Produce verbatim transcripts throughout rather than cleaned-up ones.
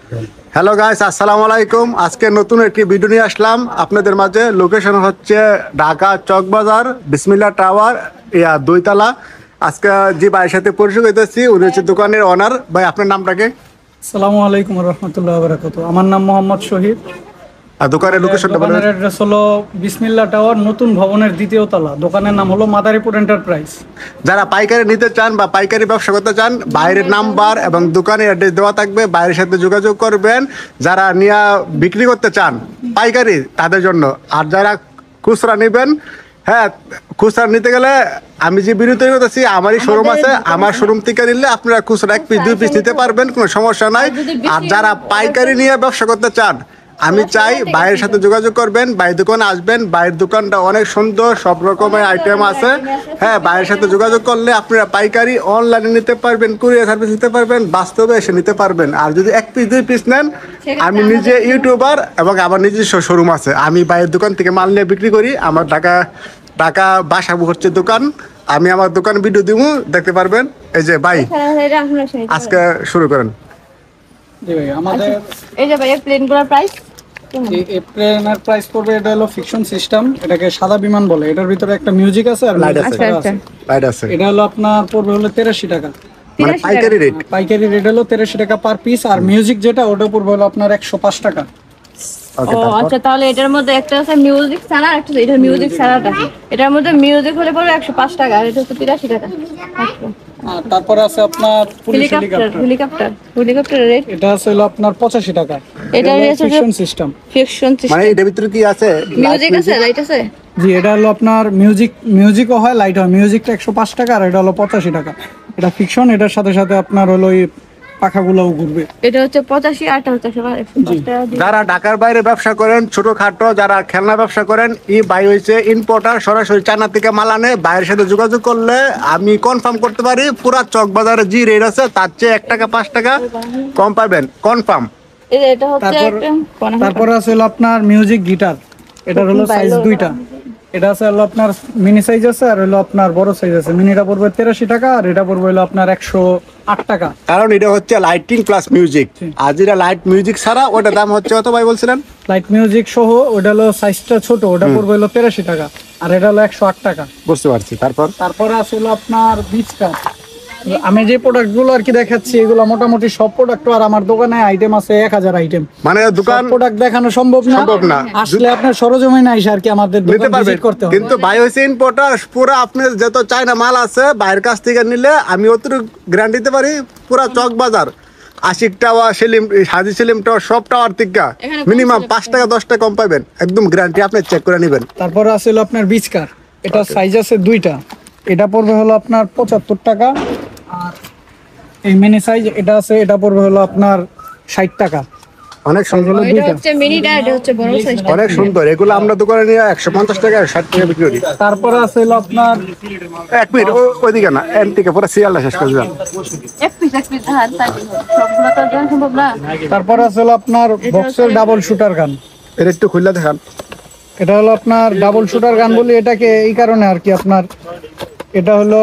Hello guys, আসসালামু আলাইকুম। আজকে নতুন একটি ভিডিও নিয়ে আসলাম আপনাদের মাঝে। লোকেশন হচ্ছে ঢাকা চকবাজার বিসমিল্লাহ টাওয়ার, ইয়া দুইতলা। আজকে যে ভাইয়ের সাথে পরিচয় হইতেছি, উনি হচ্ছে দোকানের ওনার। ভাই, আপনার নামটাকে? আসসালামু আলাইকুম রহমতুল্লাহ বারাকাতুহু। আমার নাম মোহাম্মদ শহীদ। আর দোকানের লোকেশনটা বলেন। দোকানের অ্যাড্রেস হলো বিসমিল্লাহ টাওয়ার, নতুন ভবনের দ্বিতীয় তলা। দোকানের নাম হলো মাদারীপুর এন্টারপ্রাইজ। যারা পাইকারি নিতে চান বা পাইকারি ব্যবসা করতে চান, বাইরের নাম্বার এবং দোকানের অ্যাড্রেস দেওয়া থাকবে, বাইরের সাথে যোগাযোগ করবেন। যারা নিয়ে বিক্রি করতে চান পাইকারি, তাদের জন্য। আর যারা খুচরা নেবেন, হ্যাঁ, খুচরা নিতে গেলে আমি যে বিরতি করতেছি, আমারই শোরুম আছে, আমার শোরুম থেকে নিলে আপনারা খুচরা এক পিস দুই পিস নিতে পারবেন, কোনো সমস্যা নাই। আর যারা পাইকারি নিয়ে ব্যবসা করতে চান, আমি চাই বাইরের সাথে যোগাযোগ করবেন, বাইরের দোকানে আসবেন। বাইরের দোকানটা অনেক সুন্দর, সব রকমের আইটেম আছে। হ্যাঁ, বাইরের সাথে যোগাযোগ করলে আপনারা পাইকারি অনলাইনে নিতে পারবেন, কুরিয়ার সার্ভিস নিতে পারবেন, বাস্তবে এসে নিতে পারবেন। আর যদি এক পিস দুই পিস নেন, আমি নিজে ইউটিউবার এবং আমার নিজস্ব শোরুম আছে। আমি বাইরের দোকান থেকে মাল নিয়ে বিক্রি করি। আমার ঢাকা ঢাকা বাসাবু হচ্ছে দোকান। আমি আমার দোকান ভিডিও দিব, দেখতে পারবেন। এই যে ভাই, আজকে শুরু করেন। জি ভাই, আমাদের এই যে ভাই প্লেনগুলোর প্রাইস এই এই প্লেনের প্রাইস পড়বে, এটা হলো ফিকশন সিস্টেম, এটাকে সাদা বিমান বলে। এটার ভিতরে একটা মিউজিক আছে আর লাইট আছে, music আছে। লাইট আছে। এটা হলো আপনার পড়বে হলো তেরাশি টাকা। মানে পাইকারি রেট। পাইকারি রেট হলো তেরাশি টাকা পার পিস। আর মিউজিক যেটা, ওটা পড়বে হলো আপনার একশো পাঁচ টাকা। ওকে, ও আচ্ছা, তাহলে এটার মধ্যে একটা আছে মিউজিক ছাড়া, একটা এটা মিউজিক ছাড়াটা। এটার মধ্যে মিউজিক হলে পড়বে একশো পাঁচ টাকা, আর এটা হচ্ছে তিরাশি টাকা। আর তারপরে আছে আপনার পুলিশ হেলিকপ্টার হেলিকপ্টার, হেলিকপ্টার হেলিকপ্টারের রেট এটা আছে হলো আপনার পঁচাশি টাকা। এটা রয়েছে ফিকশন সিস্টেম। ফিকশন মানে এটার ভিতরে কি আছে? মিউজিক আছে, লাইট আছে। জি, এটা হলো আপনার মিউজিক, মিউজিকও হয়, লাইট হয়। মিউজিকটা একশো পাঁচ টাকা আর এটা হলো পঁচাশি টাকা। এটা ফিকশন, এটার সাথে সাথে আপনার হলো এই পাখাগুলোও ঘুরবে। এটা হচ্ছে পঁচাশি, আটটা হচ্ছে একশো পাঁচ টাকা দিয়ে। যারা ঢাকার বাইরে ব্যবসা করেন, ছোটখাটো যারা খেলনা ব্যবসা করেন, ই বাই হয়েছে ইম্পোর্টার, সরাসরি চায়না থেকে মাল আনে। বাইরের সাথে যোগাযোগ করলে আমি কনফার্ম করতে পারি, পুরা চক বাজারে যে রেট আছে তার চেয়ে এক টাকা পাঁচ টাকা কম পাবেন, কনফার্ম। এই যে এটা হচ্ছে তারপর একটা কোন- তারপরে আছে হলো আপনার মিউজিক গিটার। এটার হলো সাইজ দুইটা। এটা আছে হলো আপনার মিনি সাইজ আছে আর হলো আপনার বড় সাইজ আছে। মিনিটা পড়বে তেরাশি টাকা আর এটা পড়বে হলো আপনার একশো আট টাকা। কারণ এটা হচ্ছে লাইটিং প্লাস মিউজিক। আর যেটা লাইট মিউজিক ছাড়া, ওটার দাম হচ্ছে কত ভাই বলছিলেন? লাইট মিউজিক সহ ওটা হলো সাইজটা ছোট, ওটা পড়বে হলো তেরাশি টাকা আর এটা হলো একশো আট টাকা। বুঝতে পারছি। তারপর তারপরে আছে হলো আপনার বিচকা। আমি যে প্রোডাক্ট গুলো আর কি দেখাচ্ছি, এগুলো মোটামুটি সব প্রোডাক্ট। আর আমার দোকানে আইটেম আছে এক হাজার আইটেম। মানে দোকান প্রোডাক্ট দেখানো সম্ভব না সম্ভব না। আসলে আপনার সরজমিনে আইসা আর কি আমাদের নিতে দোকান পারবেন, ভিজিট করতে হবে। কিন্তু ভাই হয়েছে ইম্পোর্টার। পুরো আপনি যত চায়না মাল আছে বাইরের কাছ থেকে নিলে আমি অতটুকু গ্যারান্টি দিতে পারি, পুরা চক বাজার আশিক টাওয়ার, সেলিম, হাজি সেলিম টাওয়ার, সব টাওয়ার থেকে এখানে মিনিমাম পাঁচ টাকা দশ টাকা কম পাবেন, একদম গ্যারান্টি। আপনি চেক করে নেবেন। তারপরে আছে হলো আপনার বিচকার। এটা সাইজ আছে দুইটা। এটা পড়বে হলো আপনার পঁচাত্তর টাকা। আর এই মিনি সাইজ এটা আছে, এটা পড়বে হলো আপনার ষাট টাকা। অনেক সুন্দর, হলো এটা দুইটা। হচ্ছে মিনিটা, এটা হচ্ছে বড় সাইজ। অনেক সুন্দর। এগুলো আমরা দোকানে নিয়ে একশো পঞ্চাশ টাকা ষাট টাকা বিক্রি করি। তারপরে আছে হলো আপনার এক মিনিট, ও- ওইদিকে না, এন থেকে পুরো সিরিয়ালটা শেষ করে দিলাম। এক পিস এক পিস হ্যাঁ, তাই সবগুলো তো দেওয়া সম্ভব না। তারপরে আছে হলো আপনার বক্সের ডাবল শুটার গান। এটা একটু খুললে দেখান। এটা হলো আপনার ডাবল শুটার গান বলি এটাকে এই কারণে আর কি, আপনার এটা হলো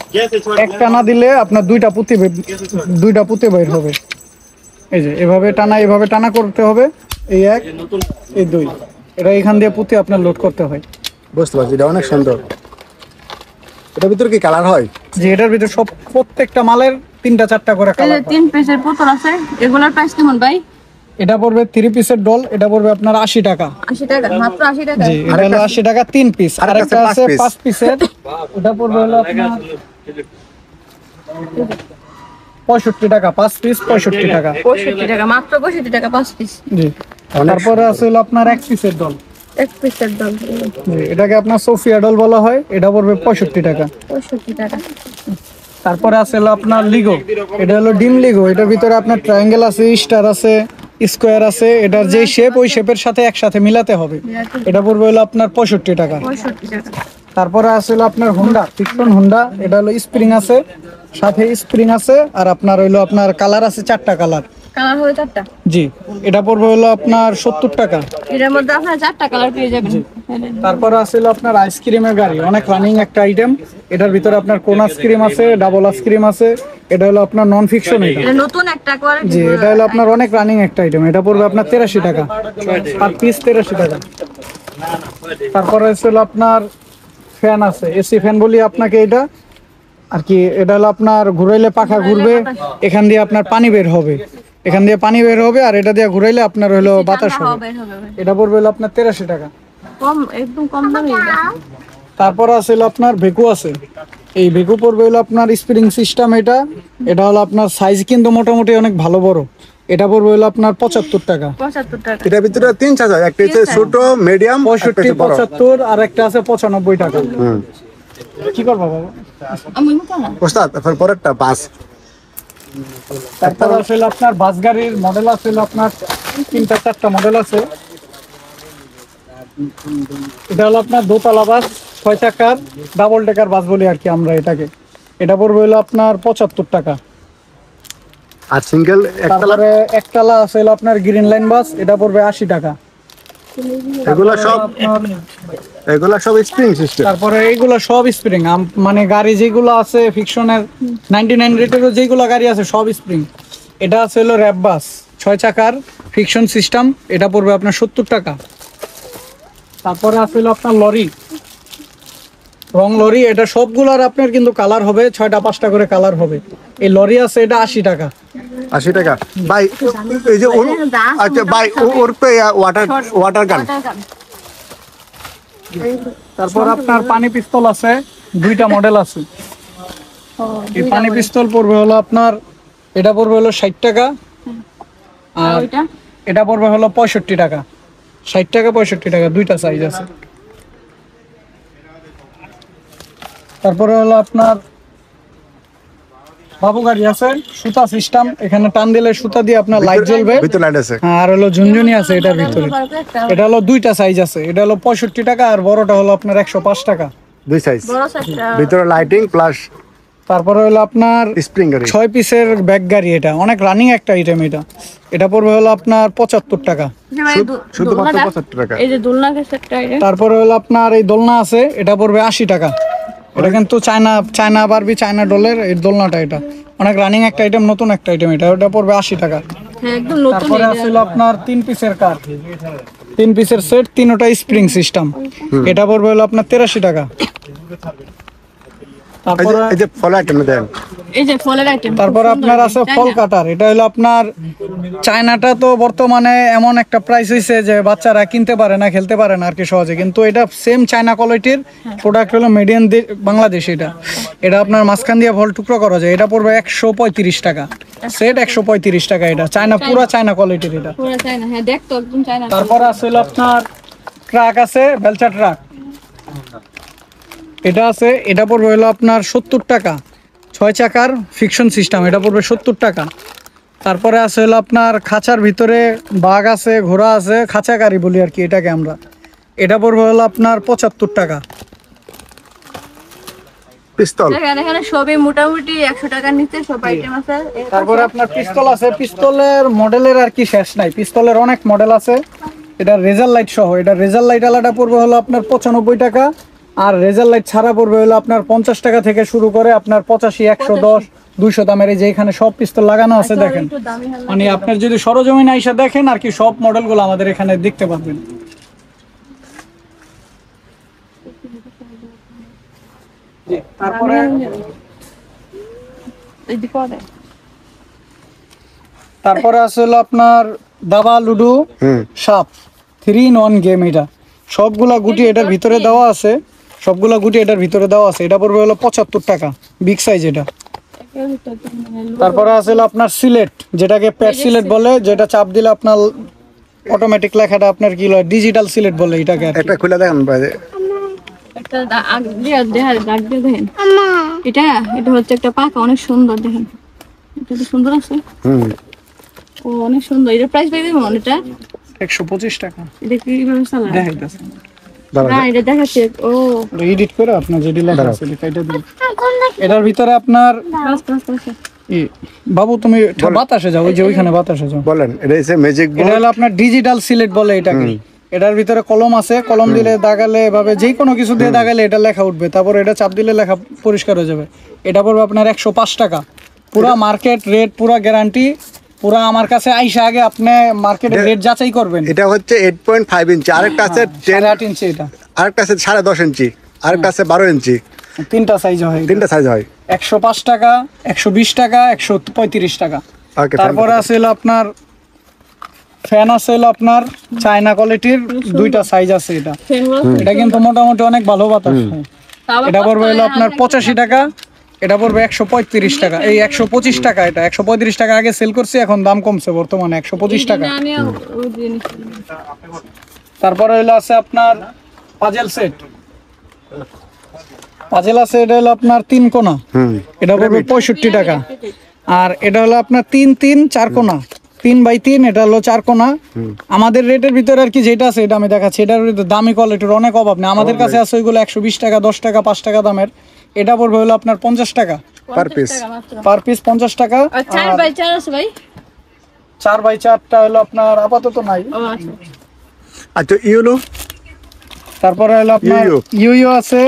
এক টানা দিলে আপনার দুইটা পুঁতি বে- দুইটা পুঁতি বের হবে। এই যে এভাবে টানা, এভাবে টানা করতে হবে। এই এক, এই দুই, এটা এখান দিয়ে পুঁতি আপনার লোড করতে হয়। বুঝতে পারছি, এটা অনেক সুন্দর। এটার ভিতরে কি কালার হয়? যে এটার ভিতরে সব প্রত্যেকটা মালের তিনটা চারটা করে এই যে কালার। তিন পিসের পুতুল আছে, এগুলোর প্রাইস কেমন ভাই? এটা পড়বে থ্রি পিসের ডল, এটা পড়বে আপনার আশি টাকা। আশি টাকা, মাত্র আশি টাকা। জি, এটা হলো আশি টাকা তিন পিস। আর আরেকটা একটা আছে আছে পাঁচ piece। পাঁচ পিসের, ওটা পড়বে হলো আপনার পঁয়ষট্টি টাকা পাঁচ পিস, পঁয়ষট্টি টাকা। পঁয়ষট্টি টাকা, মাত্র পঁয়ষট্টি টাকা পাঁচ পিস। জি, তারপরে আছে হলো আপনার এক পিসের ডল। এক পিসের দাম জি, এটাকে আপনার সোফিয়া ডল বলা হয়। এটা পড়বে পঁয়ষট্টি টাকা। পঁয়ষট্টি টাকা। তারপরে আছে হলো আপনার লিগো। এটা হলো ডিম লিগো। এটার ভিতরে আপনার ট্রায়াঙ্গেল আছে, স্টার আছে, স্কোয়ার আছে। এটার যে শেপ, ওই শেপের সাথে একসাথে মিলাতে হবে। এটা পড়বে হলো আপনার পঁয়ষট্টি টাকা। পঁয়ষট্টি টাকা। তারপরে আছে হলো আপনার হোন্ডা, ফিকশন হোন্ডা। এটা হলো স্প্রিং আছে, সাথে স্প্রিং আছে। আর আপনার হইলো আপনার কালার আছে চারটা কালার। কালার হবে চারটা। জি, এটা পড়বে হলো আপনার সত্তর টাকা। এটার মধ্যে আপনারা চারটা কালার পেয়ে যাবেন। তারপরে আছে হলো আপনার আইসক্রিমের গাড়ি, অনেক রানিং একটা আইটেম। এটার ভিতরে আপনার কোন আইসক্রিম আছে, ডাবল আইসক্রিম আছে, এটা হলো আপনার নন ফিকশন এটা। এটা নতুন একটা কোয়ালিটি। জি, এটা হলো আপনার অনেক রানিং একটা আইটেম। এটা পড়বে আপনার তেরাশি টাকা পার পিস, তেরাশি টাকা। তারপরে হলো আপনার ফ্যান আছে, এসি ফ্যান বলি আপনাকে এটা আর কি। এটা হলো আপনার ঘুরাইলে পাখা ঘুরবে, এখান দিয়ে আপনার পানি বের হবে, এখান দিয়ে পানি বের হবে, আর এটা দিয়ে ঘুরাইলে আপনার হলো বাতাস হবে। হবে হবে ভাই। এটা পড়বে হলো আপনার তেরাশি টাকা। কম, একদম কম দামে এটা। তারপর আছে হলো আপনার ভেকু আছে। এই ভেকু পড়বে হলো আপনার স্প্রিং সিস্টেম এটা। এটা হলো আপনার সাইজ কিন্তু মোটামুটি অনেক ভালো বড়। এটা পড়বে হলো আপনার পঁচাত্তর টাকা। পঁচাত্তর টাকা। এটার ভিতরে তিন সাইজ, একটা হচ্ছে ছোট, মিডিয়াম, পঁয়ষট্টি, পঁচাত্তর, আর একটা আছে পঁচানব্বই টাকা। হুম। কি করবো বাবা? আমি মতো না। ওস্তাদ তারপর পরেরটা বাস। তারপর আছে হলো আপনার বাস গাড়ির মডেল আছে হলো আপনার তিনটা চারটা মডেল আছে। এটা হলো আপনার দোতলা বাস, ছয় চাকার ডাবল ডেকার বাস বলি আর কি আমরা এটাকে। এটা পড়বে হলো আপনার পঁচাত্তর টাকা। আর সিঙ্গেল একতলা, তারপরে একতলা আছে হলো আপনার গ্রিন লাইন বাস, এটা পড়বে আশি টাকা। এগুলো সব এগুলো সব স্প্রিং সিস্টেম। তারপরে এইগুলো সব স্প্রিং, মানে গাড়ি যেগুলো আছে ফিকশনের নাইনটি নাইন রেটেরও যেগুলো গাড়ি আছে সব স্প্রিং। এটা আছে হলো র্যাপ বাস, ছয় চাকার ফিকশন সিস্টেম, এটা পড়বে আপনার সত্তর টাকা। তারপরে আছে হলো আপনার লরি, রং লরি। এটা সবগুলোর আপনার কিন্তু কালার হবে, ছয়টা পাঁচটা করে কালার হবে। এই লরি আছে, এটা আশি টাকা। আশি টাকা ভাই। এই যে ওর- আচ্ছা ভাই, ও- ওর পে ওয়াটার ওয়াটার গান। তারপর আপনার পানি পিস্তল আছে, দুইটা মডেল আছে। এই পানি পিস্তল পড়বে হলো আপনার, এটা পড়বে হলো ষাট টাকা, আর আর ওইটা এটা পড়বে হলো পঁয়ষট্টি টাকা। ষাট টাকা, পঁয়ষট্টি টাকা, দুইটা সাইজ আছে। তারপরে হলো আপনার বাবু গাড়ি আছে, সুতা সিস্টেম, এখানে টান দিলে সুতা দিয়ে আপনার লাইট জ্বলবে। ভিতরে লাইট আছে। হ্যাঁ, আর হলো ঝুনঝুনি আছে এটার ভিতরে। একটা এটা হলো দুইটা সাইজ আছে, এটা হলো পঁয়ষট্টি টাকা, আর বড়টা হলো আপনার একশো পাঁচ টাকা। দুই সাইজ, বড় সাইজটা। ভিতরে লাইটিং প্লাস তারপরে হলো আপনার স্প্রিং গাড়ি। ছয় পিসের ব্যাগ গাড়ি, এটা অনেক রানিং একটা আইটেম। এটা এটা পড়বে হলো আপনার পঁচাত্তর টাকা। শুধুমাত্র পঁচাত্তর টাকা। এই যে দোলনা সেটটা এটা তারপরে হলো আপনার এই দোলনা আছে, এটা পড়বে আশি টাকা। এটা কিন্তু চায়না চায়না বারবি চায়না ডলের এই দোলনাটা, এটা অনেক রানিং একটা আইটেম, নতুন একটা আইটেম। এটা ওটা পড়বে আশি টাকা। হ্যাঁ একদম নতুন। তারপরে আছে আপনার তিন পিসের কার, তিন পিসের সেট, তিনটা স্প্রিং সিস্টেম, এটা পড়বে হলো আপনার তেরাশি টাকা। এই যে- তারপরে এই যে ফল আইটেম দেন। এই যে ফলের আইটেম। তারপর আপনার আছে ফল কাটার। এটা হলো আপনার চায়নাটা তো বর্তমানে এমন একটা প্রাইস হয়েছে যে বাচ্চারা কিনতে পারে না, খেলতে পারে না আর কি সহজে, কিন্তু এটা সেম চায়না কোয়ালিটির প্রোডাক্ট হলো মেড ইন বাংলাদেশ। এটা এটা আপনার মাঝখান দিয়ে ফল টুকরো করা যায়। এটা পড়বে একশো পঁয়ত্রিশ টাকা সেট, একশো পঁয়ত্রিশ টাকা। এটা চায়না, পুরো চায়না কোয়ালিটির এটা। পুরো চায়না, হ্যাঁ দেখতো একদম চায়না। তারপর আছে হলো আপনার ট্রাক আছে, বেলচা ট্রাক, এটা আছে। এটা পড়বে হলো আপনার সত্তর টাকা, ছয় চাকার ফিকশন সিস্টেম, এটা পড়বে সত্তর টাকা। তারপরে আছে হলো আপনার খাঁচার ভিতরে বাঘ আছে, ঘোড়া আছে, খাঁচা গাড়ি বলি আর কি এটাকে আমরা। এটা পড়বে হলো আপনার পঁচাত্তর টাকা। পিস্তল। এখানে এখানে সবই মোটামুটি একশো টাকার নিচে সব আইটেম আছে। তারপরে আপনার পিস্তল আছে, পিস্তলের মডেলের আর কি শেষ নাই, পিস্তলের অনেক মডেল আছে। এটা রেজার লাইট সহ, এটা রেজার লাইট আলাদা পড়বে হলো আপনার পঁচানব্বই টাকা, আর রেজার লাইট ছাড়া পড়বে হলো আপনার পঞ্চাশ টাকা থেকে শুরু করে আপনার পঁচাশি, একশো দশ, দুইশো দামের। এই যে এখানে সব পিস্তল লাগানো আছে দেখেন, একটু দামি হবে। মানে আপনার যদি সরজমিনে এসে দেখেন আর কি সব মডেলগুলো আমাদের এখানে দেখতে পাবেন। তারপরে এই যে পরে তারপরে আছে হলো আপনার দাবা, লুডো, হুম। সাপ, থ্রি ইন ওয়ান গেম। এটা সবগুলা গুটি এটার ভিতরে দেওয়া আছে, সবগুলা গুটি এটার ভিতরে দেওয়া আছে। এটা পড়বে হলো পঁচাত্তর টাকা, বিগ সাইজ এটা। তারপরে আছে হলো আপনার সিলেট, যেটাকে প্যাড সিলেট বলে, যেটা চাপ দিলে আপনার অটোমেটিক লেখাটা আপনার কি হয়, ডিজিটাল সিলেট বলে এটাকে আর কি। একটা খুলে দেখেন ভাই। একটা দা- আগ দিয়ে দেখা দাগ দিয়ে দেখেন। এটা এটা হচ্ছে একটা পাকা, অনেক সুন্দর দেখেন। এটা তো সুন্দর আছে। হুম। ও অনেক সুন্দর। এটা প্রাইস পেয়ে দেবো এটা। একশো পঁচিশ টাকা এটা কি কিভাবে চালায়? দেখাইতেছে, দাঁড়ান। না এটা দেখাচ্ছে। ও এডিট করে আপনার যেটি লেখা আছে এটা দিন। এটার ভিতরে আপনার প্লাস প্লাস প্লাস। ই, বাবু তুমি বাতাসে যাও, ওই যে ওইখানে বাতাসে যাও। বলেন, এটা হচ্ছে ম্যাজিক এটা বোর্ড। হলো আপনার ডিজিটাল সিলেট বলে এটাকে। এটার ভিতরে কলম আছে, কলম দিলে দাগালে এভাবে যে কোনো কিছু দিয়ে দাগালে এটা লেখা উঠবে, তারপর এটা চাপ দিলে লেখা পরিষ্কার হয়ে যাবে। এটা পড়বে আপনার একশো পাঁচ টাকা পুরা মার্কেট রেট পুরা গ্যারান্টি, পুরা আমার কাছে আইসা আগে আপনি মার্কেটের রেট যাচাই করবেন। এটা হচ্ছে এইট পয়েন্ট ফাইভ ইঞ্চি, আরেকটা আছে টেন, সাড়ে আট ইঞ্চি, এটা আরেকটা আছে সাড়ে দশ ইঞ্চি, আরেকটা আছে বারো ইঞ্চি, তিনটা সাইজ হয়। তিনটা সাইজ হয়। একশো পাঁচ টাকা, একশো বিশ টাকা, একশো পঁয়ত্রিশ টাকা। ওকে, তারপরে আছে হলো আপনার ফ্যান আছে হলো আপনার চায়না কোয়ালিটির, দুইটা সাইজ আছে। এটা এটা কিন্তু মোটামুটি অনেক ভালো বাতাস হয়। এটা পড়বে হলো আপনার পঁচাশি টাকা, এটা পড়বে একশো পঁয়ত্রিশ টাকা, এই একশো পঁচিশ টাকা। এটা একশো পঁয়ত্রিশ টাকা আগে সেল করছি, এখন দাম কমছে, বর্তমানে একশো পঁচিশ টাকা। তারপরে হলো আছে আপনার পাজেল সেট, পাজেল আছে, এটা হলো আপনার তিন কোনা, এটা পড়বে পঁয়ষট্টি টাকা। আর এটা হলো আপনার তিন তিন চার কোনা, তিন বাই তিন, এটা হলো চার কোনা। আমাদের রেটের ভিতরে আর কি যেটা আছে এটা আমি দেখাচ্ছি, এটার ভিতরে দামি কোয়ালিটির অনেক অভাব নেই। আমাদের কাছে আছে ওইগুলো একশো বিশ টাকা, দশ টাকা, পাঁচ টাকা দামের। এটা পড়বে হলো আপনার পঞ্চাশ টাকা পার পিস, পার পিস পঞ্চাশ টাকা। চার বাই চার আছে ভাই, চার বাই চারটা হলো আপনার আপাতত নাই। আচ্ছা ইউলো, তারপরে হলো আপনার ইউইউ। ইউইউ আছে,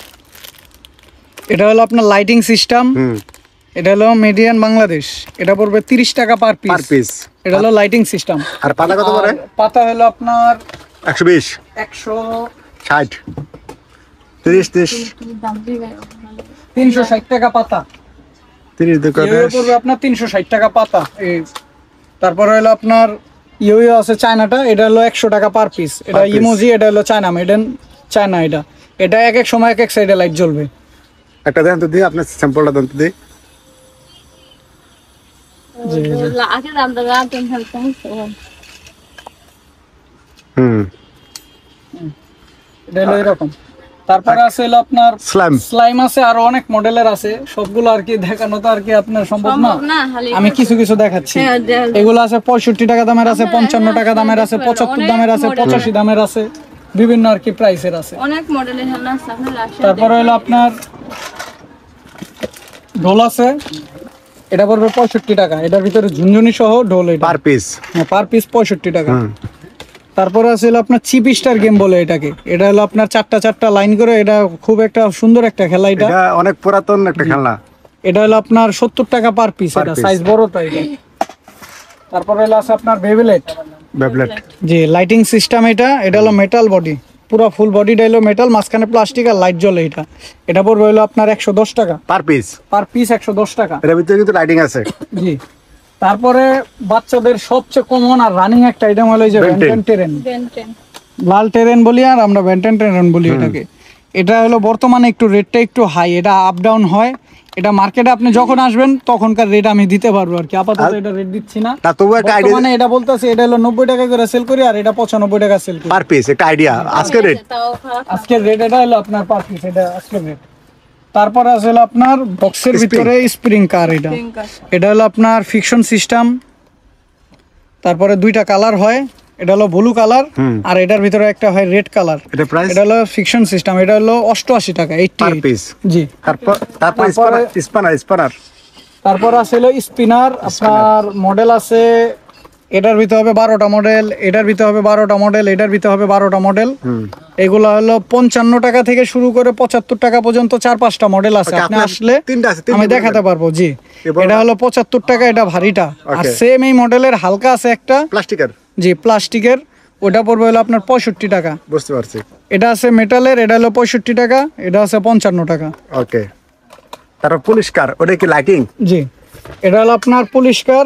এটা হলো আপনার লাইটিং সিস্টেম, এটা হলো মিডিয়ান বাংলাদেশ, এটা পড়বে তিরিশ টাকা পার পিস, পার পিস। এটা হলো লাইটিং সিস্টেম। আর পাতা কত করে? পাতা হলো আপনার একশো বিশ, একশো ষাট, তিরিশ, তিরিশ, তিনশো ষাট টাকা পাতা, তিরিশ দোকানে ইউইউ পড়বে আপনার তিনশো ষাট টাকা পাতা। এই তারপরে হলো আপনার ইউইউ আছে চায়নাটা, এটা হলো একশো টাকা পার পিস। এটা piece। ইমোজি, এটা হলো চায়না, মেড ইন চায়না। এটা এটা এক এক সময় এক এক সাইডে লাইট জ্বলবে। একটা দেন তো দিই, আপনার স্যাম্পলটা দেন তো দিই। আগে দাম দাম দাম তুমি হেল্প হুম, এটা হলো এরকম। তারপরে আছে হলো আপনার স্লাইম, স্লাইম আছে, আরো অনেক মডেলের আছে, সবগুলো আর কি দেখানো তো আর কি আপনার সম্ভব না, সম্ভব না, খালি আমি কিছু কিছু দেখাচ্ছি। হ্যাঁ, দেখাল। এগুলো আছে পঁয়ষট্টি টাকা দামের আছে, পঞ্চান্ন টাকা দামের আছে, পঁচাত্তর দামের আছে, পঁচাশি দামের আছে, বিভিন্ন আর কি প্রাইসের আছে। অনেক মডেলের হেলনা আছে, আপনারা আসেন। তারপরে হলো আপনার ঢোল আছে, এটা পড়বে পঁয়ষট্টি টাকা, এটার ভিতরে ঝুনঝুনি সহ ঢোল, এটা পার পিস। পার পিস পঁয়ষট্টি টাকা। তারপরে আছে হলো আপনার চিপ স্টার গেম বলে এটাকে, এটা হলো আপনার চারটা চারটা লাইন করে, এটা খুব একটা সুন্দর একটা খেলা। এটা এটা অনেক পুরাতন একটা খেলনা। এটা হলো আপনার সত্তর টাকা পার পিস, Per এটা piece। সাইজ বড়টা এটা। তারপরে হলো আছে আপনার বেবেলেট, ব্যাবলেট, জি লাইটিং সিস্টেম। এটা এটা হলো মেটাল বডি, পুরো ফুল বডিটা হলো মেটাল, মাঝখানে প্লাস্টিক আর লাইট জ্বলে। এটা এটা পড়বে হলো আপনার একশো দশ টাকা পার পিস। পার পিস, একশো দশ টাকা। এর ভিতরে কিন্তু লাইটিং আছে। জি। তারপরে বাচ্চাদের সবচেয়ে কমন আর রানিং একটা আইটেম হলো এই যে Ben ten। Ben Ten train, ten ten লাল টেরেন বলি আর আমরা বেন্টেন টেরেন বলি এটাকে। এটা হলো বর্তমানে একটু রেটটা একটু হাই, এটা আপ ডাউন হয়। এটা মার্কেটে আপনি যখন আসবেন তখনকার রেট আমি দিতে পারবো আর কি, আপাতত এটা রেট দিচ্ছি না। না তবু একটা আইডিয়া, বর্তমানে এটা বলতেছে এটা হলো নব্বই টাকা করে সেল করি, আর এটা পঁচানব্বই টাকা সেল করি। পার পিস একটা আইডিয়া আজকের রেট। তাও খারাপ না। আজকের রেট এটা হলো আপনার পার পিস, এটা আজকের রেট। তারপরে আছে হলো আপনার বক্সের Spring। ভিতরে স্প্রিং কার, এটা Pink আছে। এটা হলো আপনার ফিকশন সিস্টেম। তারপরে দুইটা কালার হয়, এটা হলো ব্লু কালার আর এটার ভিতরে একটা হয় রেড কালার। এটা প্রাইস এটা হলো ফিকশন সিস্টেম, এটা হলো অষ্টআশি টাকা, এইটটি পার পিস। জি। তারপর তারপর তারপরে- স্পানার, স্পানার তারপর আছে হলো স্পিনার, আপনার মডেল আছে, এটার ভিতরে হবে বারোটা মডেল, এটার ভিতরে হবে বারোটা মডেল, এটার ভিতরে হবে বারোটা মডেল। এগুলো হলো পঞ্চান্ন টাকা থেকে শুরু করে পঁচাত্তর টাকা পর্যন্ত চার পাঁচটা মডেল আছে। Okay, আপনি আপনার আসলে তিনটা আছে, তিনটা আমি বলবেন। দেখাতে পারবো। জি, এবার- এটা হলো পঁচাত্তর টাকা, এটা ভারীটা। আর Okay. সেম এই মডেলের হালকা আছে একটা, প্লাস্টিকের, জি প্লাস্টিকের, ওটা পড়বে হলো আপনার পঁয়ষট্টি টাকা। বুঝতে পারছি। এটা আছে মেটালের, এটা হলো পঁয়ষট্টি টাকা, এটা আছে পঞ্চান্ন টাকা। ওকে, তারপর পরিষ্কার, ওটা কি লাইটিং? জি, এটা হলো আপনার পরিষ্কার,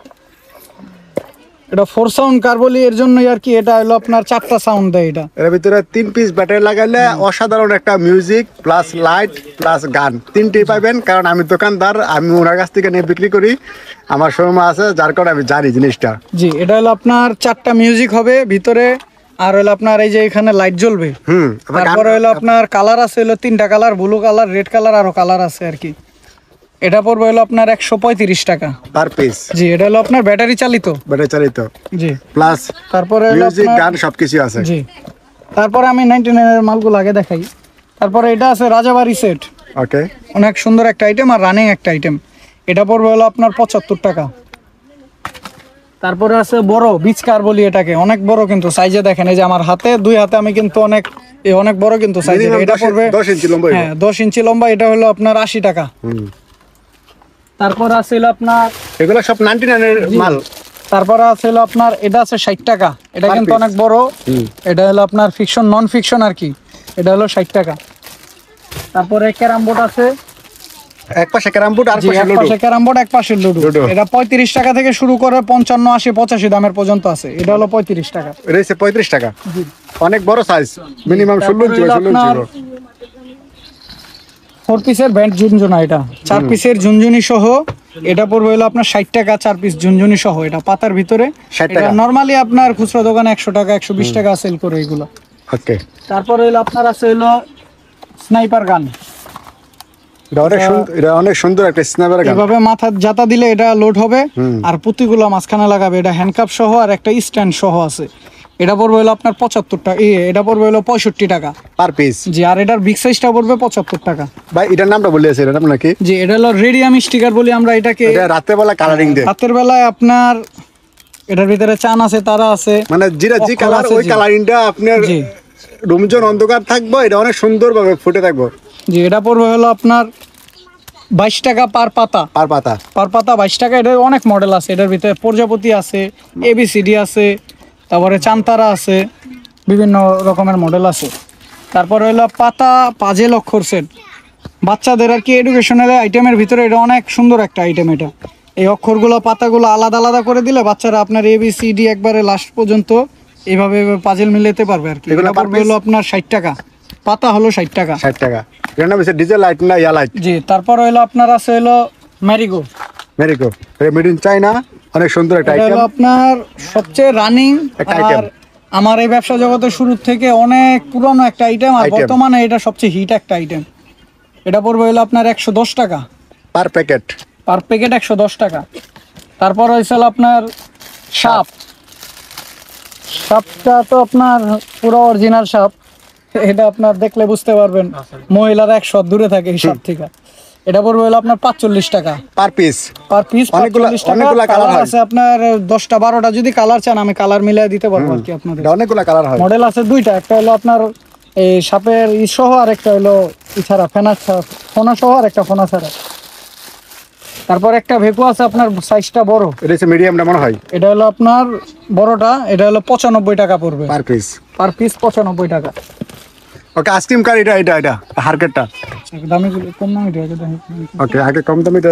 এটা ফোর সাউন্ড কার বলি এর জন্যই আর কি। এটা হলো আপনার চারটা সাউন্ড দেয় এটা। এর ভিতরে তিন পিস ব্যাটারি লাগাইলে অসাধারণ একটা মিউজিক প্লাস লাইট প্লাস গান তিনটেই পাবেন। কারণ আমি দোকানদার, আমি ওনার কাছ থেকে নিয়ে বিক্রি করি, আমার শোরুম আছে, যার কারণে আমি জানি জিনিসটা। জি, এটা হলো আপনার চারটা মিউজিক হবে ভিতরে, আর হলো আপনার এই যে এখানে লাইট জ্বলবে। হুম, আবার গান- তারপরে হলো আপনার কালার আছে হলো তিনটা colour, blue colour, red colour, আরো কালার আছে আর কি। এটা পড়বে হলো আপনার একশো পঁয়ত্রিশ টাকা পার পিস, জি। এটা হলো আপনার ব্যাটারি চালিত, ব্যাটারি চালিত, জি। প্লাস তারপরে হলো মিউজিক আপনার- গান সবকিছু আছে। জি। তারপরে আমি নাইনটি নাইনের মালগুলো আগে দেখাই। তারপরে এটা আছে রাজাবাড়ি সেট, ওকে, অনেক সুন্দর একটা আইটেম আর রানিং একটা আইটেম। এটা পড়বে হলো আপনার পঁচাত্তর টাকা। তারপরে আছে বড় বিচ কার বলি এটাকে, অনেক বড় কিন্তু সাইজে দেখেন, এই যে আমার হাতে, দুই হাতে আমি কিন্তু অনেক এ অনেক বড় কিন্তু সাইজে। Minimum এটা দশ- পড়বে দশ ইঞ্চি লম্বা হইবো। হ্যাঁ দশ ইঞ্চি লম্বা, এটা হলো আপনার আশি টাকা। হুম, তারপর আছে হলো আপনার এগুলো সব নাইনটি নাইনের মাল। তারপর আছে হলো আপনার এটা আছে ষাট টাকা, এটা Per কিন্তু piece। অনেক বড়। এটা হলো আপনার ফিকশন নন ফিকশন আর কি, এটা হলো ষাট টাকা। তারপরে ক্যারাম বোর্ড আছে, এক পাশে ক্যারাম বোর্ড আর জি, পাশে এক লুডো। পাশে ক্যারাম বোর্ড এক পাশে লুডো। লুডো। এটা পঁয়ত্রিশ টাকা থেকে শুরু করে পঞ্চান্ন আশি পঁচাশি দামের পর্যন্ত আছে, এটা হলো পঁয়ত্রিশ টাকা। রয়েছে পঁয়ত্রিশ টাকা, অনেক বড় সাইজ, মিনিমাম ষোলো ইঞ্চি বা ষোলো ইঞ্চি। ফোর পিসের ব্যান্ড ঝুনঝুনা, এটা চার পিসের ঝুনঝুনি সহ, এটা পড়বে হলো আপনার ষাট টাকা, চার পিস ঝুনঝুনি সহ, এটা পাতার ভিতরে। ষাট এটা টাকা। নরমালি আপনার খুচরা দোকানে একশো টাকা একশো বিশ টাকা সেল করে এগুলো। ওকে, তারপরে হলো আপনার আছে হলো স্নাইপার গান, এটা অনেক সুন্দর, এটা অনেক সুন্দর একটা স্ন্যাপার গান। এভাবে মাথা জাতা দিলে এটা লোড হবে, আর পুঁতিগুলো মাঝখানে লাগাবে। এটা হ্যান্ডকাপ সহ আর একটা স্ট্যান্ড সহ আছে। এটা পড়বে হলো আপনার পঁচাত্তর টাকা, এটা পড়বে হলো পঁয়ষট্টি টাকা পার পিস। জি। আর এটার বিগ সাইজটা পড়বে পঁচাত্তর টাকা। ভাই এটার নামটা বলিয়েছে, এটার নাম নাকি? জি, এটা হলো রেডিয়াম স্টিকার বলি আমরা এটাকে। এটা রাতের বেলা কালারিং দেয়, রাতের বেলায় আপনার এটার ভিতরে চান আছে, তারা আছে, মানে যেটা যে অক্ষর কালার আছে, ওই জি। কালারিংটা আপনার জি। রুমজন অন্ধকার থাকবো, এটা অনেক সুন্দরভাবে ফুটে থাকবো। জি, এটা পড়বে হলো আপনার বাইশ টাকা পার পাতা। আর পাতা পার পাতা বাইশ টাকা। এটার অনেক মডেল আছে, এটার ভিতরে প্রজাপতি আছে, এবিসিডি আছে, তারপরে চান্তারা আছে, বিভিন্ন রকমের মডেল আছে। তারপরে হলো পাতা পাজেল অক্ষর সেট, বাচ্চাদের আর কি এডুকেশনাল আইটেমের ভিতরে এটা অনেক সুন্দর একটা আইটেম। এটা এই অক্ষরগুলো পাতাগুলো আলাদা আলাদা করে দিলে বাচ্চারা আপনার এবিসিডি একবারে লাস্ট পর্যন্ত এইভাবে পাজেল মিলাতে পারবে আর কি। এগুলো এটা per পড়বে piece? হলো আপনার ষাট টাকা, পাতা হলো ষাট টাকা। ষাট টাকা। এটার নাম হচ্ছে ডিজেল লাইট না ইয়া লাইট? জি। তারপর হলো আপনার আছে হলো ম্যারিগো, মেরিকো, মেড ইন চায়না, অনেক সুন্দর একটা এটা আইটেম। হলো আপনার সবচেয়ে রানিং একটা আর item। আমার এই ব্যবসা জগতের শুরু থেকে অনেক পুরনো একটা আইটেম, আর Item। বর্তমানে এটা সবচেয়ে হিট একটা আইটেম। এটা পড়বে হলো আপনার একশো দশ টাকা পার প্যাকেট। পার প্যাকেট, একশো দশ টাকা। তারপর হয়েছিল আপনার সাপ, সাপটা তো আপনার পুরো অরিজিনাল সাপ, এটা আপনার দেখলে বুঝতে পারবেন মহিলারা একশো দূরে থাকে এই সাপ থেকে। এটা পড়বে হলো আপনার পাঁচচল্লিশ টাকা পার পিস। পার পিস, অনেকগুলা- পাঁচচল্লিশ টাকা। অনেকগুলা colour কালার হয়। আছে আপনার দশটা বারোটা, যদি কালার চান আমি কালার মিলিয়ে দিতে পারবো আর কি আপনাদের। এটা অনেকগুলো কালার হয়। মডেল আছে দুইটা, একটা হলো আপনার এই সাপের ই সহ, আর একটা হলো ই ছাড়া, ফেনা ছা- ফোনা সহ, আর একটা ফোনা ছাড়া। তারপর একটা ভেকু আছে আপনার সাইজটা বড়, এটা হচ্ছে মিডিয়ামটা মনে হয়, এটা হলো আপনার বড়টা, এটা হলো পঁচানব্বই টাকা পড়বে পার পিস। পার পিস, পঁচানব্বই টাকা। ওকে, আইসক্রিম কার এটা এটা এটা হারকেটটা। দামি গুলো কম দামি দিয়ে আছে, দামি। ওকে, আগে কম দামিটা।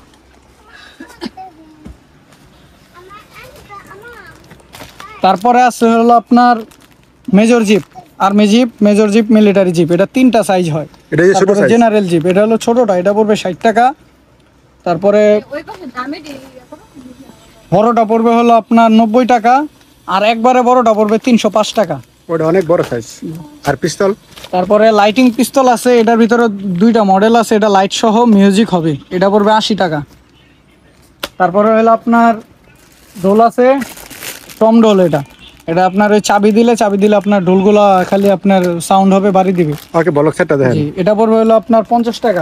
তারপরে আছে হলো আপনার major jeep, army jeep, major jeep, military jeep, এটা তিনটা সাইজ হয়। এটা যে ছোট সাইজ। জেনারেল জিপ, এটা হলো ছোটটা, এটা পড়বে ষাট টাকা। তারপরে ওই পাশে দামে দিই এখন। বড়টা পড়বে হলো আপনার নব্বই টাকা, আর একবারে বড়টা পড়বে তিনশো পাঁচ টাকা। ওটা অনেক বড় সাইজ। আর পিস্তল? তারপরে লাইটিং পিস্তল আছে, এটার ভিতরে দুইটা মডেল আছে, এটা লাইট সহ মিউজিক হবে, এটা পড়বে আশি টাকা। তারপরে হলো আপনার ঢোল আছে, টম ঢোল, এটা এটা আপনার ওই চাবি দিলে চাবি দিলে আপনার ঢোলগুলা খালি আপনার সাউন্ড হবে, বাড়ি দিবে। ওকে, বলক সেটটা দেখেন। জি, এটা পড়বে হলো আপনার পঞ্চাশ টাকা।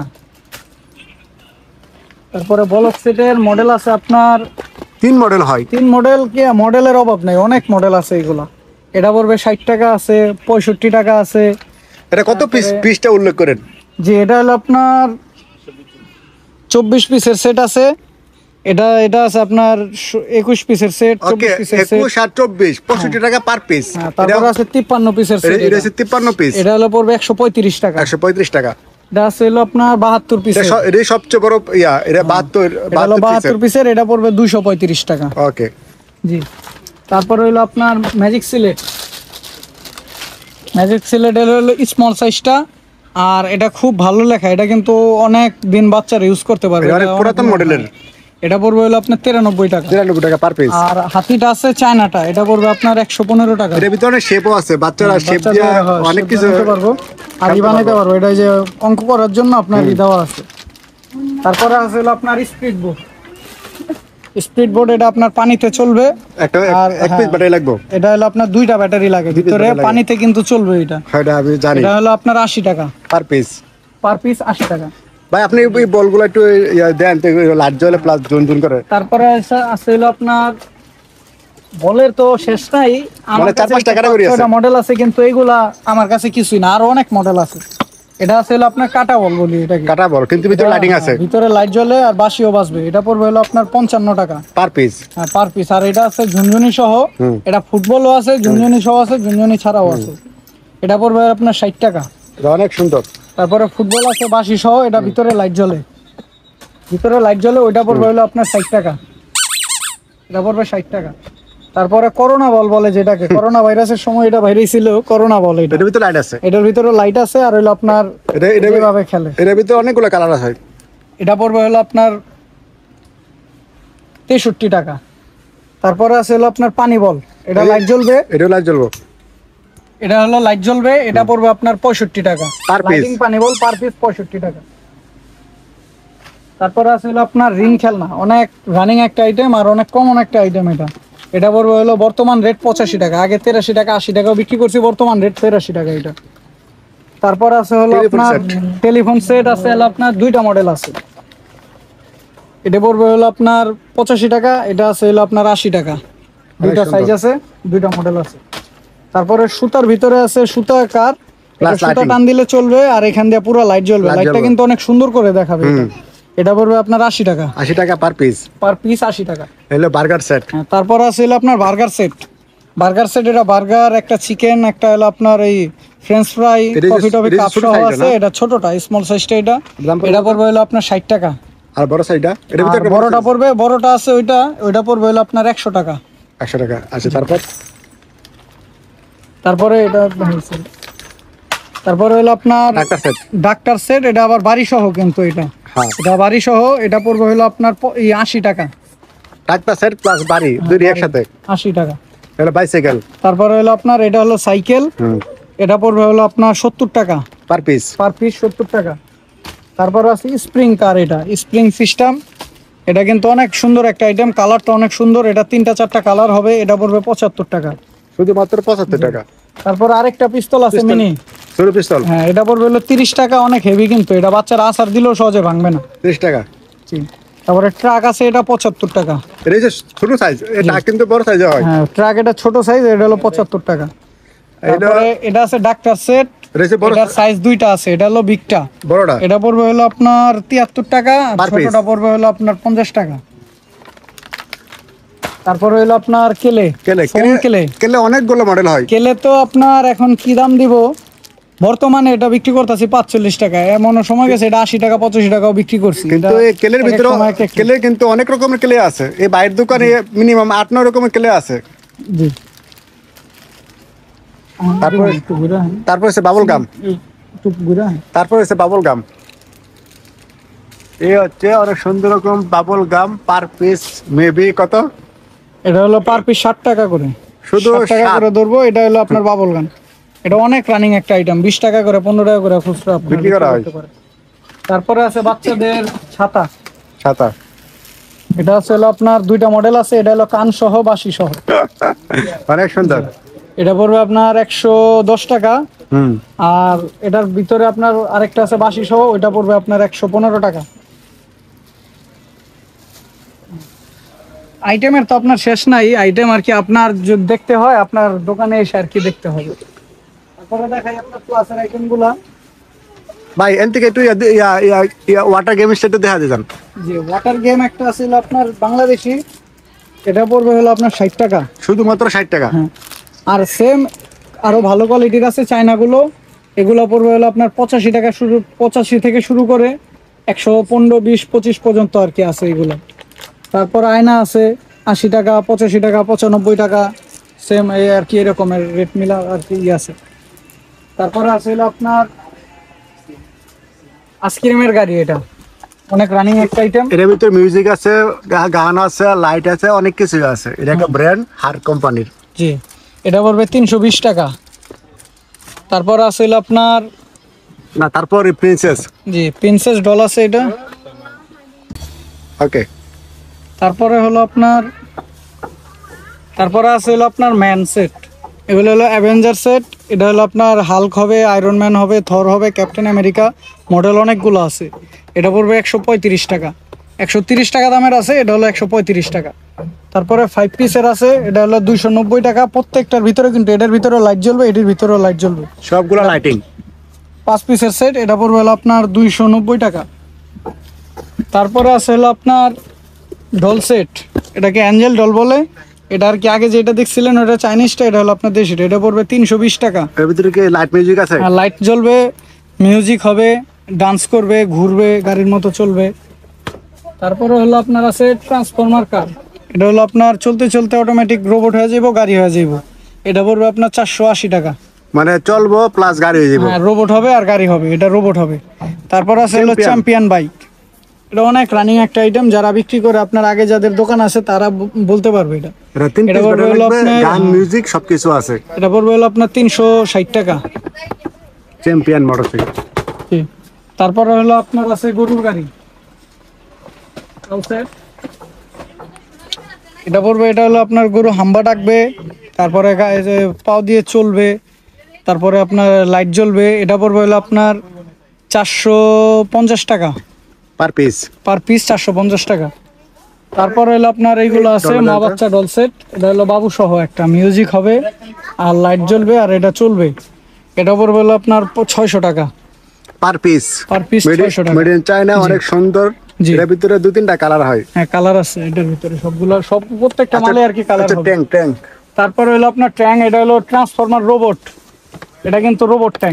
তারপরে বলক সেটের মডেল আছে আপনার তিন মডেল হয়। তিন মডেল, কি মডেলের অভাব নেই, অনেক মডেল আছে এগুলা। এটা পড়বে ষাট টাকা আছে, পঁয়ষট্টি টাকা আছে। এটা কত পিস? পিসটা উল্লেখ করেন। জি, এটা হলো আপনার চব্বিশ পিসের সেট আছে, এটা এটা আছে আপনার একুশ পিসের সেট, ওকে, চব্বিশ পিসের সেট। একুশ আর চব্বিশ, পঁয়ষট্টি টাকা পার পিস। তারপর আছে তিপ্পান্ন পিসের সেট, এটা হচ্ছে তিপ্পান্ন পিস, এটা হলো পড়বে একশো পঁয়ত্রিশ টাকা। একশো পঁয়ত্রিশ টাকা। এটা আছে হলো আপনার বাহাত্তর এটা পিসের, স- এটাই সবচেয়ে বড় ইয়া, এটা বাহাত্তর এটা হলো বাহাত্তর বাহাত্তর পিসের, এটা পড়বে দুইশো পঁয়ত্রিশ টাকা। ওকে, জি। তারপর হইলো আপনার ম্যাজিক সিলেট, ম্যাজিক সিলেট হলো স্মল সাইজটা, আর এটা খুব ভালো লেখা, এটা কিন্তু অনেক দিন বাচ্চারা ইউজ করতে পারবে, এটা অনেক এটা পুরাতন অনেক- মডেলের। এটা পড়বে হলো আপনার তিরানব্বই টাকা। তিরানব্বই টাকা পার পিস। আর হাতিটা আছে চায়নাটা, এটা পড়বে আপনার একশো পনেরো টাকা। এটার ভিতরে অনেক শেপও আছে, বাচ্চারা শেপ বাচ্চাদের, দিয়ে হ্যাঁ, অনেক shape কিছু বানাতে পারবো, আর ই বানাতে পারবো, এটা এই যে অঙ্ক করার জন্য আপনার ই দেওয়া আছে। তারপরে আছে হলো আপনার স্পিড বোর্ড, স্পিড বোর্ড, এটা আপনার পানিতে চলবে, একটা এক- আর এক পিস হ্যাঁ, ব্যাটারি লাগবে। এটা হলো আপনার দুইটা ব্যাটারি লাগে দুই piece ভিতরে, battery লাগে। পানিতে কিন্তু চলবে এটা। হ্যাঁ, এটা আমি জানি, এটা হলো আপনার আশি টাকা পার পিস। পার পিস, আশি টাকা। ভাই আপনি এই বলগুলো একটু ইয়া দেন তো, লাইট জ্বলে প্লাস জুন জুন করে। তারপরে আছে- আছে হলো আপনার বলের তো শেষ নাই, আমার মানে চার কাছে পাঁচটা category আছে। মডেল আছে, কিন্তু এইগুলা আমার কাছে কিছুই না, আরো অনেক মডেল আছে। এটা আছে হলো আপনার কাটা বল বলি এটাকে। কাটা বল, কিন্তু ভিতরে লাইটিং হ্যাঁ, আছে ভিতরে লাইট জ্বলে আর বাঁশিও বাজবে। এটা পড়বে হলো আপনার পঞ্চান্ন টাকা পার পিস। হ্যাঁ পার পিস। আর এটা আছে ঝুনঝুনি সহ, হুম। এটা ফুটবলও আছে, ঝুনঝুনি সহ আছে, ঝুনঝুনি ছাড়াও আছে। এটা পড়বে আপনার ষাট টাকা। এটা অনেক সুন্দর। তারপরে ফুটবল আছে বাঁশি সহ, এটা ভিতরে লাইট জ্বলে, ভিতরে লাইট জ্বলে, ওইটা পড়বে হলো আপনার ষাট টাকা। এটা পড়বে ষাট টাকা। তারপরে করোনা বল বলে যেটাকে, করোনা ভাইরাসের সময় এটা বাইরে ছিল করোনা বল। এটা এটার ভিতরে লাইট আছে। এটার ভিতরে লাইট আছে আর হলো আপনার এটা এটা যেভাবে খেলে। এটার ভিতরে অনেকগুলো কালার আছে। এটা পড়বে হলো আপনার তেষট্টি টাকা। তারপরে আছে হলো আপনার পানি বল, এটা লাইট জ্বলবে, এটাও লাইট জ্বলবো। এটা হলো লাইট জ্বলবে, এটা পড়বে আপনার পঁয়ষট্টি টাকা Per piece। লাইটিং পানি বল পার পিস পঁয়ষট্টি টাকা। তারপরে আছে হলো আপনার রিং খেলনা, অনেক রানিং একটা আইটেম আর অনেক কমন একটা আইটেম। এটা এটা পড়বে হলো বর্তমান রেট পঁচাশি টাকা, আগে তেরাশি টাকা আশি টাকাও বিক্রি করছি, বর্তমান রেট তেরাশি টাকা এটা। তারপর আছে হলো Telephone আপনার set। টেলিফোন সেট আছে হলো আপনার দুইটা মডেল আছে। এটা পড়বে হলো আপনার পঁচাশি টাকা, এটা আছে হলো আপনার আশি টাকা। দুইটা সুন্দর। সাইজ আছে, দুইটা মডেল আছে। তারপরে সুতার ভিতরে আছে সুতা কার, Plus এটা সুতা lighting। টান দিলে চলবে আর এখান দিয়ে পুরো লাইট জ্বলবে। Light লাইটটা জ্বলবে। কিন্তু অনেক সুন্দর করে দেখাবে এটা। এটা পড়বে আপনার আশি টাকা আশি টাকা পার পিস। পার পিস, আশি টাকা। হলো বার্গার সেট। হ্যাঁ, তারপর আছে হলো আপনার বার্গার সেট। বার্গার সেট এটা বার্গার, একটা চিকেন, একটা হলো আপনার এই ফ্রেঞ্চ ফ্রাই, এটা যে- কফি টফি এটা যে কাপ ছোট সহ size আছে। না? এটা ছোটটা স্মল সাইজটা, এটা দাম পড়বে এটা কত? পড়বে হলো আপনার ষাট টাকা। আর বড় সাইজটা এটার আর ভিতরে একটা বড়টা পড়বে, বড়টা আছে ওইটা, ওইটা পড়বে হলো আপনার একশো টাকা। একশো টাকা আছে। তারপর তারপরে এটা হয়েছে, তারপরে হলো আপনার ডাক্তার সেট। ডাক্তার সেট, এটা আবার বাড়ি সহ কিন্তু এটা হ্যাঁ, এটা বাড়ি সহ, এটা পড়বে হলো আপনার প- এই আশি টাকা। ডাক্তার সেট প্লাস বাড়ি দুই একসাথে। আশি টাকা। হলো বাইসাইকেল। তারপরে হলো আপনার এটা হলো সাইকেল, হুম, এটা পড়বে হলো আপনার সত্তর টাকা পার পিস। পার পিস, সত্তর টাকা। তারপরে আছে স্প্রিং কার, এটা স্প্রিং সিস্টেম, এটা কিন্তু অনেক সুন্দর একটা আইটেম, কালারটা অনেক সুন্দর। এটা তিনটা চারটা কালার হবে, এটা পড়বে পঁচাত্তর টাকা। শুধুমাত্র পঁচাত্তর টাকা। তারপরে আরেকটা পিস্তল আছে পিস্তল। মিনি, ছোট পিস্তল হ্যাঁ এটা পড়বে হলো তিরিশ টাকা, অনেক হেভি কিন্তু এটা, বাচ্চারা আসার দিলেও সহজে ভাঙবে না। ত্রিশ টাকা। জি। তারপরে ট্রাক আছে, এটা পঁচাত্তর টাকা। এটা যে ছোট সাইজ, এটা কিন্তু বড় সাইজ হয়। হ্যাঁ ট্রাক এটা ছোট সাইজ, এটা হলো পঁচাত্তর টাকা। এটা তারপরে এটা আছে ডাক্তার সেট, এটা হচ্ছে বড় এটা সাইজ দুইটা আছে, এটা হলো বিগটা, বড়টা। এটা পড়বে হলো আপনার তিয়াত্তর টাকা, আর Per piece। ছোটটা পড়বে হলো আপনার পঞ্চাশ টাকা। তারপরে হলো আপনার কেলে, কেলে ফোম কেলে, কেলে অনেকগুলো মডেল হয়। কেলে তো আপনার এখন কি দাম দিব, বর্তমানে এটা বিক্রি করতেছি পাঁচচল্লিশ টাকা, এমন সময় গেছে এটা আশি টাকা পঁচাশি টাকাও বিক্রি করছি। কিন্তু এটা এই কেলের এক এক ভিতরে সময় এক এক- কেলে কিন্তু অনেক রকমের কেলে আছে। এই বাইরের দোকানে মিনিমাম আট নয় রকমের কেলে আছে। জি। তারপরে একটু ঘুরে আন, তারপর হচ্ছে বাবল গাম। একটু ঘুরে আন। তারপর হচ্ছে বাবল গাম। এই হচ্ছে অনেক সুন্দর রকম bubble gum. Per piece maybe কত? এটা হলো পার পিস ষাট টাকা করে, শুধু ষাট টাকা ষাট। করে ধরবো। এটা হলো আপনার বাবল গান, এটা অনেক রানিং একটা আইটেম, বিশ টাকা করে পনেরো টাকা করে খুচরা আপনার বিক্রি করা হয়। করতে পারে। তারপরে আছে বাচ্চাদের ছাতা, ছাতা। এটা আছে হলো আপনার দুইটা মডেল আছে, এটা হলো কান সহ বাঁশি সহ, অনেক সুন্দর। এটা পড়বে আপনার একশো দশ টাকা। হুম, আর এটার ভিতরে আপনার আরেকটা আছে বাঁশি সহ, ওইটা পড়বে আপনার একশো পনেরো টাকা। আইটেমের তো আপনার শেষ নাই, আইটেম আর কি আপনার যদি দেখতে হয় আপনার দোকানে এসে আর কি দেখতে হবে। তারপরে দেখাই আপনার ক্লাসের আইটেম গুলা। ভাই এন থেকে একটু ইয়া- ইয়া- ইয়া- ইয়া ওয়াটার গেম সেটা দেখা দিতাম। যে ওয়াটার গেম একটা ছিল আপনার বাংলাদেশি, এটা পড়বে হলো আপনার ষাট টাকা। শুধুমাত্র ষাট টাকা। হ্যাঁ, আর সেম আরো ভালো কোয়ালিটির আছে চায়নাগুলো, এগুলো পড়বে হলো আপনার পঁচাশি টাকা, শুরু পঁচাশি থেকে শুরু করে একশো পনেরো বিশ পঁচিশ পর্যন্ত আর কি আছে এগুলো। তারপর আয়না আছে আশি টাকা, পঁচাশি টাকা, পঁচানব্বই টাকা, সেম এই আর কি এরকমের রেট মিলা আর কি ই আছে। তারপরে আছে হলো আপনার আইসক্রিমের গাড়ি, এটা অনেক রানিং একটা আইটেম। এর ভিতরে মিউজিক আছে, গা- গান আছে, লাইট আছে, অনেক কিছু আছে। এটা একটা ব্র্যান্ড হার কোম্পানির। জি, এটা পড়বে তিনশো বিশ টাকা। তারপর আছে হলো আপনার না, তারপর প্রিন্সেস। জি প্রিন্সেস ডল আছে এটা। ওকে। তারপরে হলো আপনার তারপরে আছে হলো আপনার ম্যান সেট, এগুলো হলো অ্যাভেঞ্জার সেট। এটা হলো আপনার হাল্ক হবে, আয়রন ম্যান হবে, থর হবে, ক্যাপ্টেন আমেরিকা, মডেল অনেকগুলো আছে। এটা পড়বে একশো পঁয়ত্রিশ টাকা, একশো তিরিশ টাকা দামের আছে, এটা হলো একশো পঁয়ত্রিশ টাকা। তারপরে ফাইভ পিসের আছে, এটা হলো দুইশো নব্বই টাকা। প্রত্যেকটার ভিতরে কিন্তু এটার ভিতরে লাইট জ্বলবে, এটির ভিতরেও লাইট জ্বলবে। সবগুলো লাইটিং। পাঁচ পিসের সেট, এটা পড়বে হলো আপনার দুইশো নব্বই টাকা। তারপরে আছে হলো আপনার ডল সেট, এটাকে অ্যাঞ্জেল ডল বলে। এটা আর কি আগে যেটা দেখছিলেন ওটা চাইনিজটা, এটা হলো আপনার দেশিটা, এটা পড়বে তিনশো বিশ টাকা। এর ভিতরে কি লাইট মিউজিক আছে? আর লাইট জ্বলবে, মিউজিক হবে, ডান্স করবে, ঘুরবে, গাড়ির মতো চলবে। তারপরে হলো আপনার আছে ট্রান্সফরমার কার, এটা হলো আপনার চলতে চলতে অটোমেটিক রোবট হয়ে যাবো, গাড়ি হয়ে যাবো। এটা পড়বে আপনার চারশো আশি টাকা। মানে চলবো প্লাস গাড়ি হয়ে যাবো। হ্যাঁ, রোবট হবে আর গাড়ি হবে, এটা রোবট হবে। তারপর আছে হলো Champion। চ্যাম্পিয়ন বাইক, এটা অনেক রানিং একটা আইটেম, যারা বিক্রি করে আপনার আগে যাদের দোকান আছে তারা ব- বলতে পারবে এটা। এটা তিন এটা পিস পড়বে ব্যাটারি হলো লাগবে, আপনার- গান মিউজিক সবকিছু আছে। এটা পড়বে হলো আপনার তিনশো ষাট টাকা। Champion motorcycle. জি। তারপরে হলো আপনার আছে গরুর গাড়ি, এটা পড়বে, এটা হলো আপনার গরু হাম্বা ডাকবে, তারপরে গা- এই যে পাও দিয়ে চলবে, তারপরে আপনার লাইট জ্বলবে। এটা পড়বে হলো আপনার চারশো পঞ্চাশ টাকা পার পিস। পার পিস, চারশো পঞ্চাশ টাকা। তারপর হলো আপনার এইগুলো আছে ডল মা ডলটা। বাচ্চা ডল সেট, এটা হলো বাবু সহ একটা, মিউজিক হবে আর লাইট জ্বলবে আর এটা চলবে। এটা পড়বে হলো আপনার ছয়শো টাকা পার পিস। পার পিস, ছয়শো টাকা। মেড ইন চায়না, অনেক সুন্দর। জি। এর ভিতরে দুই তিনটা কালার হয়। হ্যাঁ, কালার আছে এটার ভিতরে, সবগুলো সব প্রত্যেকটা মালে আর কি কালার আচ্ছা, হবে। Tank tank. তারপর হলো আপনার ট্যাং, এটা হলো ট্রান্সফরমার রোবট, এটা কিন্তু রোবট ট্যাং,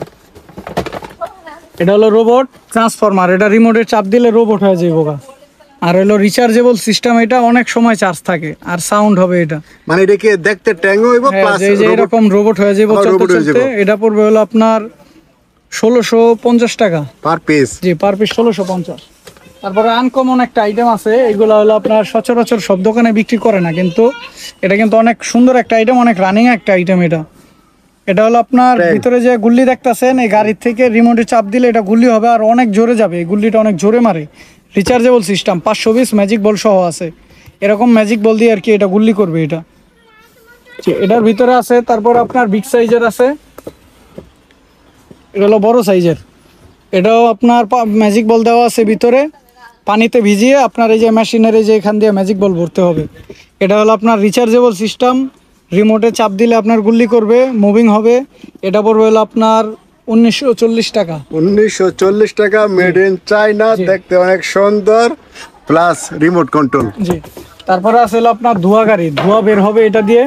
এটা হলো রোবট ট্রান্সফরমার, এটা রিমোটে চাপ দিলে রোবট হয়ে যাবে গা। আর হলো রিচার্জেবল সিস্টেম, এটা অনেক সময় চার্জ থাকে আর সাউন্ড হবে এটা। মানে এটা কি দেখতে ট্যাঙ্ক হইব হ্যাঁ, প্লাস যে যে এরকম রোবট হয়ে যাবে আবার চলতে robot হয়ে চলতে। যাবো। এটা পড়বে হলো আপনার ষোলোশো পঞ্চাশ টাকা। Per piece. জি, পার পিস ষোলোশো পঞ্চাশ। তারপরে আনকমন একটা আইটেম আছে, এগুলো হলো আপনার সচরাচর সব দোকানে বিক্রি করে না, কিন্তু এটা কিন্তু অনেক সুন্দর একটা আইটেম, অনেক রানিং একটা আইটেম। এটা এটা হলো আপনার Tank। ভিতরে যে গুল্লি দেখতেছেন, এই গাড়ির থেকে রিমোটে চাপ দিলে এটা গুল্লি হবে আর অনেক জোরে যাবে, এই গুল্লিটা অনেক জোরে মারে। রিচার্জেবল সিস্টেম, পাঁচশো বিশ ম্যাজিক বল সহ আছে, এরকম ম্যাজিক বল দিয়ে আর কি এটা গুল্লি করবে এটা। জি, এটার ভিতরে আছে। তারপর আপনার বিগ সাইজের আছে, এটা হলো বড় সাইজের, এটাও আপনার ম্যাজিক বল দেওয়া আছে ভিতরে, পানিতে ভিজিয়ে আপনার এই যে মেশিনের এই যে এখান দিয়ে ম্যাজিক বল ভরতে হবে। এটা হলো আপনার রিচার্জেবল সিস্টেম, রিমোটে চাপ দিলে আপনার গুল্লি করবে, মুভিং হবে। এটা পড়বে হলো আপনার উনিশশো চল্লিশ টাকা। উনিশশো চল্লিশ টাকা, মেড ইন চায়না, দেখতে অনেক সুন্দর, প্লাস রিমোট কন্ট্রোল। জি। তারপরে আছে হলো আপনার ধোয়া গাড়ি, ধোয়া বের হবে এটা দিয়ে,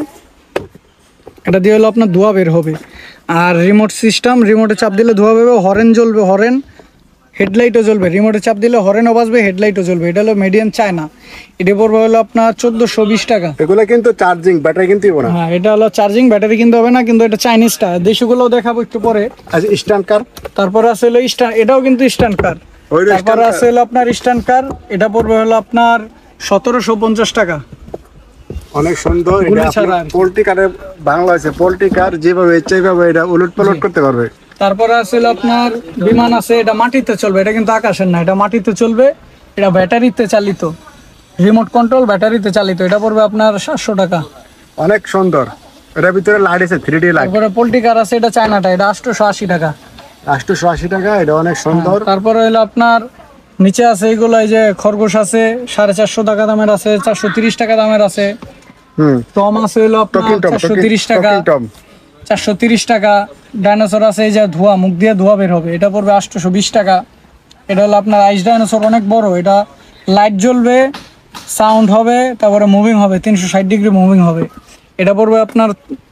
এটা দিয়ে হলো আপনার ধোয়া বের হবে। আর রিমোট সিস্টেম, রিমোটে চাপ দিলে ধোয়া বেরোবে, হরেন জ্বলবে, হরেন, হেডলাইটও জ্বলবে, রিমোটে চাপ দিলে হরেনও বাজবে, হেডলাইটও জ্বলবে। এটা হলো মিডিয়াম চায়না, এটা পড়বে হলো আপনার চোদ্দোশো বিশ টাকা। এগুলো কিন্তু চার্জিং, ব্যাটারি কিন্তু না। হ্যাঁ, এটা হলো চার্জিং, ব্যাটারি কিনতে হবে না, কিন্তু এটা চাইনিজটা, দেশিগুলোও দেখাবো একটু পরে। আচ্ছা, স্ট্যান্ড কার। তারপরে আছে হলো স্ট্যান্ড, এটাও কিন্তু স্ট্যান্ড কার। ওইটা তারপরে stand আছে হলো আপনার স্ট্যান্ড কার, এটা পড়বে হলো আপনার সতেরোশো পঞ্চাশ টাকা। অনেক সুন্দর। গুলি এটা ছাড়া আর কি। পোল্ট্রি কারের বাংলা আছে, পোল্ট্রি কার যেভাবে ইচ্ছা এইভাবে এটা উলট পালট করতে পারবে। তারপরে আছে হলো আপনার বিমান আছে, এটা মাটিতে চলবে, এটা কিন্তু আকাশের না, এটা মাটিতে চলবে, এটা ব্যাটারিতে চালিত, রিমোট কন্ট্রোল ব্যাটারিতে চালিত। এটা পড়বে আপনার সাতশো টাকা। অনেক সুন্দর। এটার ভিতরে লাইট আছে, থ্রি ডি লাইট। তারপরে পোল্ট্রি কার আছে, এটা চায়নাটা, এটা আটশোশো আশি টাকা। আটশোশো আশি টাকা, এটা অনেক সুন্দর। তারপরে হলো আপনার নিচে আছে এইগুলো, এই যে খরগোশ আছে, সাড়ে চারশো টাকা দামের আছে, চারশো তিরিশ টাকা দামের আছে। হুম। টম আছে হলো আপনার টকিং টম, চারশো টকিং তিরিশ টাকা, টকিং টম। চারশো তিরিশ টাকা। ডাইনোসর আছে, এই যে ধোয়া, মুখ দিয়ে ধোয়া বের হবে, এটা পড়বে আটশোশো বিশ টাকা। এটা হলো আপনার আইস ডাইনোসর, অনেক বড়, এটা লাইট জ্বলবে, সাউন্ড হবে, তারপরে মুভিং হবে, তিনশো ষাট ডিগ্রি মুভিং হবে। এটা পড়বে আপনার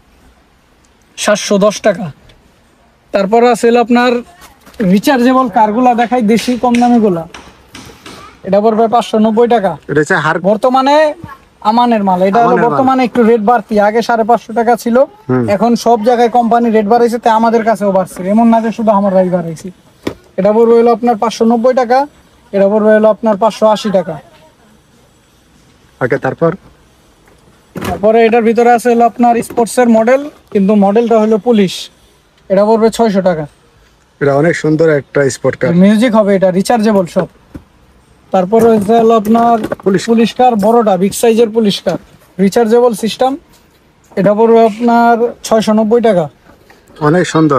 সাতশো দশ টাকা। তারপরে আছে হলো আপনার রিচার্জেবল কারগুলা দেখাই, দেশি কম দামিগুলা, এটা পড়বে পাঁচশো নব্বই টাকা। এটা হচ্ছে হার। বর্তমানে আমানের মাল, এটা হলো আমানের মাল। বর্তমানে একটু রেট বাড়তি, আগে সাড়ে পাঁচশো টাকা ছিল, এখন সব জায়গায় কোম্পানি রেট বাড়াইছে, তাই আমাদের কাছেও বাড়ছে, এমন না যে শুধু আমার রাই বাড়াইছি। এটা পড়বে হলো আপনার পাঁচশো নব্বই টাকা, এটা পড়বে হলো আপনার পাঁচশো আশি টাকা। ওকে, তারপর তারপরে এটার ভিতরে আছে হলো আপনার স্পোর্টসের মডেল, কিন্তু মডেলটা হলো পুলিশ, এটা পড়বে ছয়শো টাকা। এটা অনেক সুন্দর একটা স্পোর্ট কার। মিউজিক হবে, এটা রিচার্জেবল সব। তারপরে হচ্ছে হলো আপনার পুলিশ। পুলিশ কার, বড়টা বিগ সাইজের পুলিশ কার, রিচার্জেবল সিস্টেম, এটা পড়বে আপনার ছয়শো নব্বই টাকা। অনেক সুন্দর।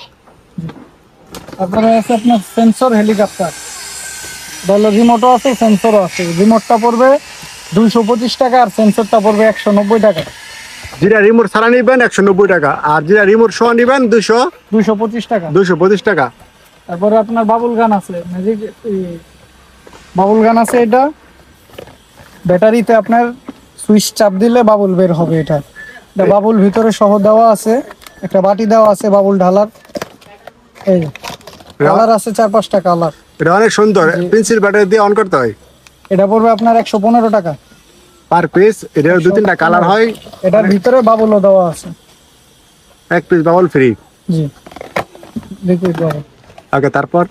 তারপরে আছে আপনার সেন্সর হেলিকপ্টার, বলো রিমোটও আছে, সেন্সরও আছে। রিমোটটা পড়বে দুইশো পঁচিশ টাকা আর সেন্সরটা পড়বে একশো নব্বই টাকা। যেটা রিমোট ছাড়া নিবেন একশো নব্বই টাকা, আর যেটা রিমোট সহ নিবেন দুশো দুইশো পঁচিশ টাকা। দুশো পঁচিশ টাকা। তারপরে আপনার বাবুল গান আছে, ম্যাজিক বাবুল গান আছে, এটা ব্যাটারিতে আপনার সুইচ চাপ দিলে বাবুল বের হবে। এটা এটা বাবুল ভিতরে সহ দেওয়া আছে, একটা বাটি দেওয়া আছে বাবুল ঢালার। এই কালার আছে চার পাঁচটা কালার। এটা অনেক সুন্দর, পেন্সিল ব্যাটারি দিয়ে অন করতে হয়। এটা পড়বে আপনার একশো পনেরো টাকা পার পিস। এটার দু তিনটা কালার হয়। এটার ভিতরে বাবুলও দেওয়া আছে, এক পিস বাবল ফ্রি। জি লিকুইড বাবুল। ওকে, তারপর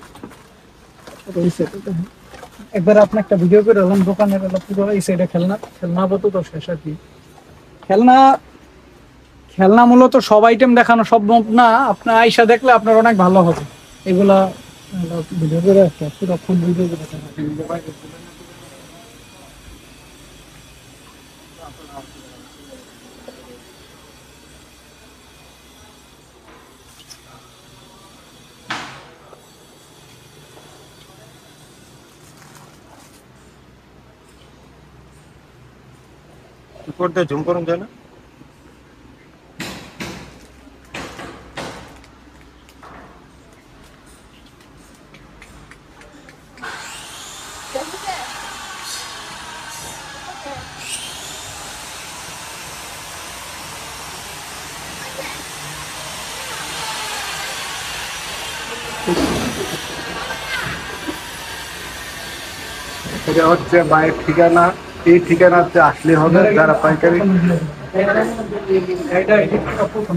একবার আপনি একটা ভিডিও করে এলাম দোকানের এলো পুরো এই সাইডে খেলনা খেলনা আপাতত শেষ আর কি। খেলনা খেলনা মূলত সব আইটেম দেখানো সম্ভব না, আপনার আইসা দেখলে আপনার অনেক ভালো হবে। এগুলা ভিডিও করে একটা পুরো ফুল ভিডিও করে করতে জুম করুন যায় না। এটা হচ্ছে মায়ের ঠিকানা। এই ঠিকানাতে আসলে হবে যারা পাইকারি। এটা এটা প্রথম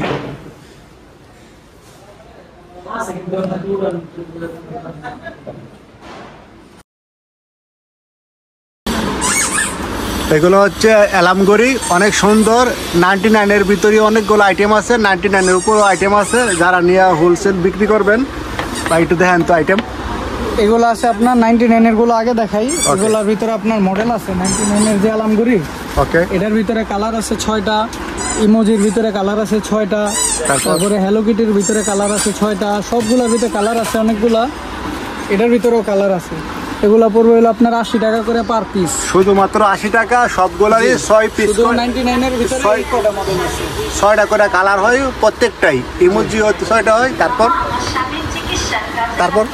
এগুলো হচ্ছে অ্যালামগড়ি, অনেক সুন্দর। নাইনটি নাইনের ভিতরে অনেকগুলো আইটেম আছে, নাইনটি নাইনের উপরও আইটেম আছে। যারা নিয়ে হোলসেল বিক্রি করবেন বা একটু দেখেন তো আইটেম। এগুলো আছে আপনার নাইনটি নাইনের গুলো আগে দেখাই। এগুলোর ভিতরে আপনার মডেল আছে নাইনটি নাইনের যে আলামগুড়ি। ওকে, এটার ভিতরে কালার আছে ছয়টা, ইমোজির ভিতরে কালার আছে ছয়টা, তারপরে হ্যালো কিটির ভিতরে কালার আছে ছয়টা, সবগুলোর ভিতরে কালার আছে অনেকগুলা। এটার ভিতরেও কালার আছে। এগুলা পড়বে হলো আপনার আশি টাকা করে পার পিস। শুধুমাত্র আশি টাকা, সবগুলোরই ছয় পিস। শুধু নাইনটি নাইনের ভিতরে ছয়- কয়টা মডেল আছে? ছয়টা করে কালার হয় প্রত্যেকটাই। ইমোজি হচ্ছে ছয়টা হয়। তারপর তারপর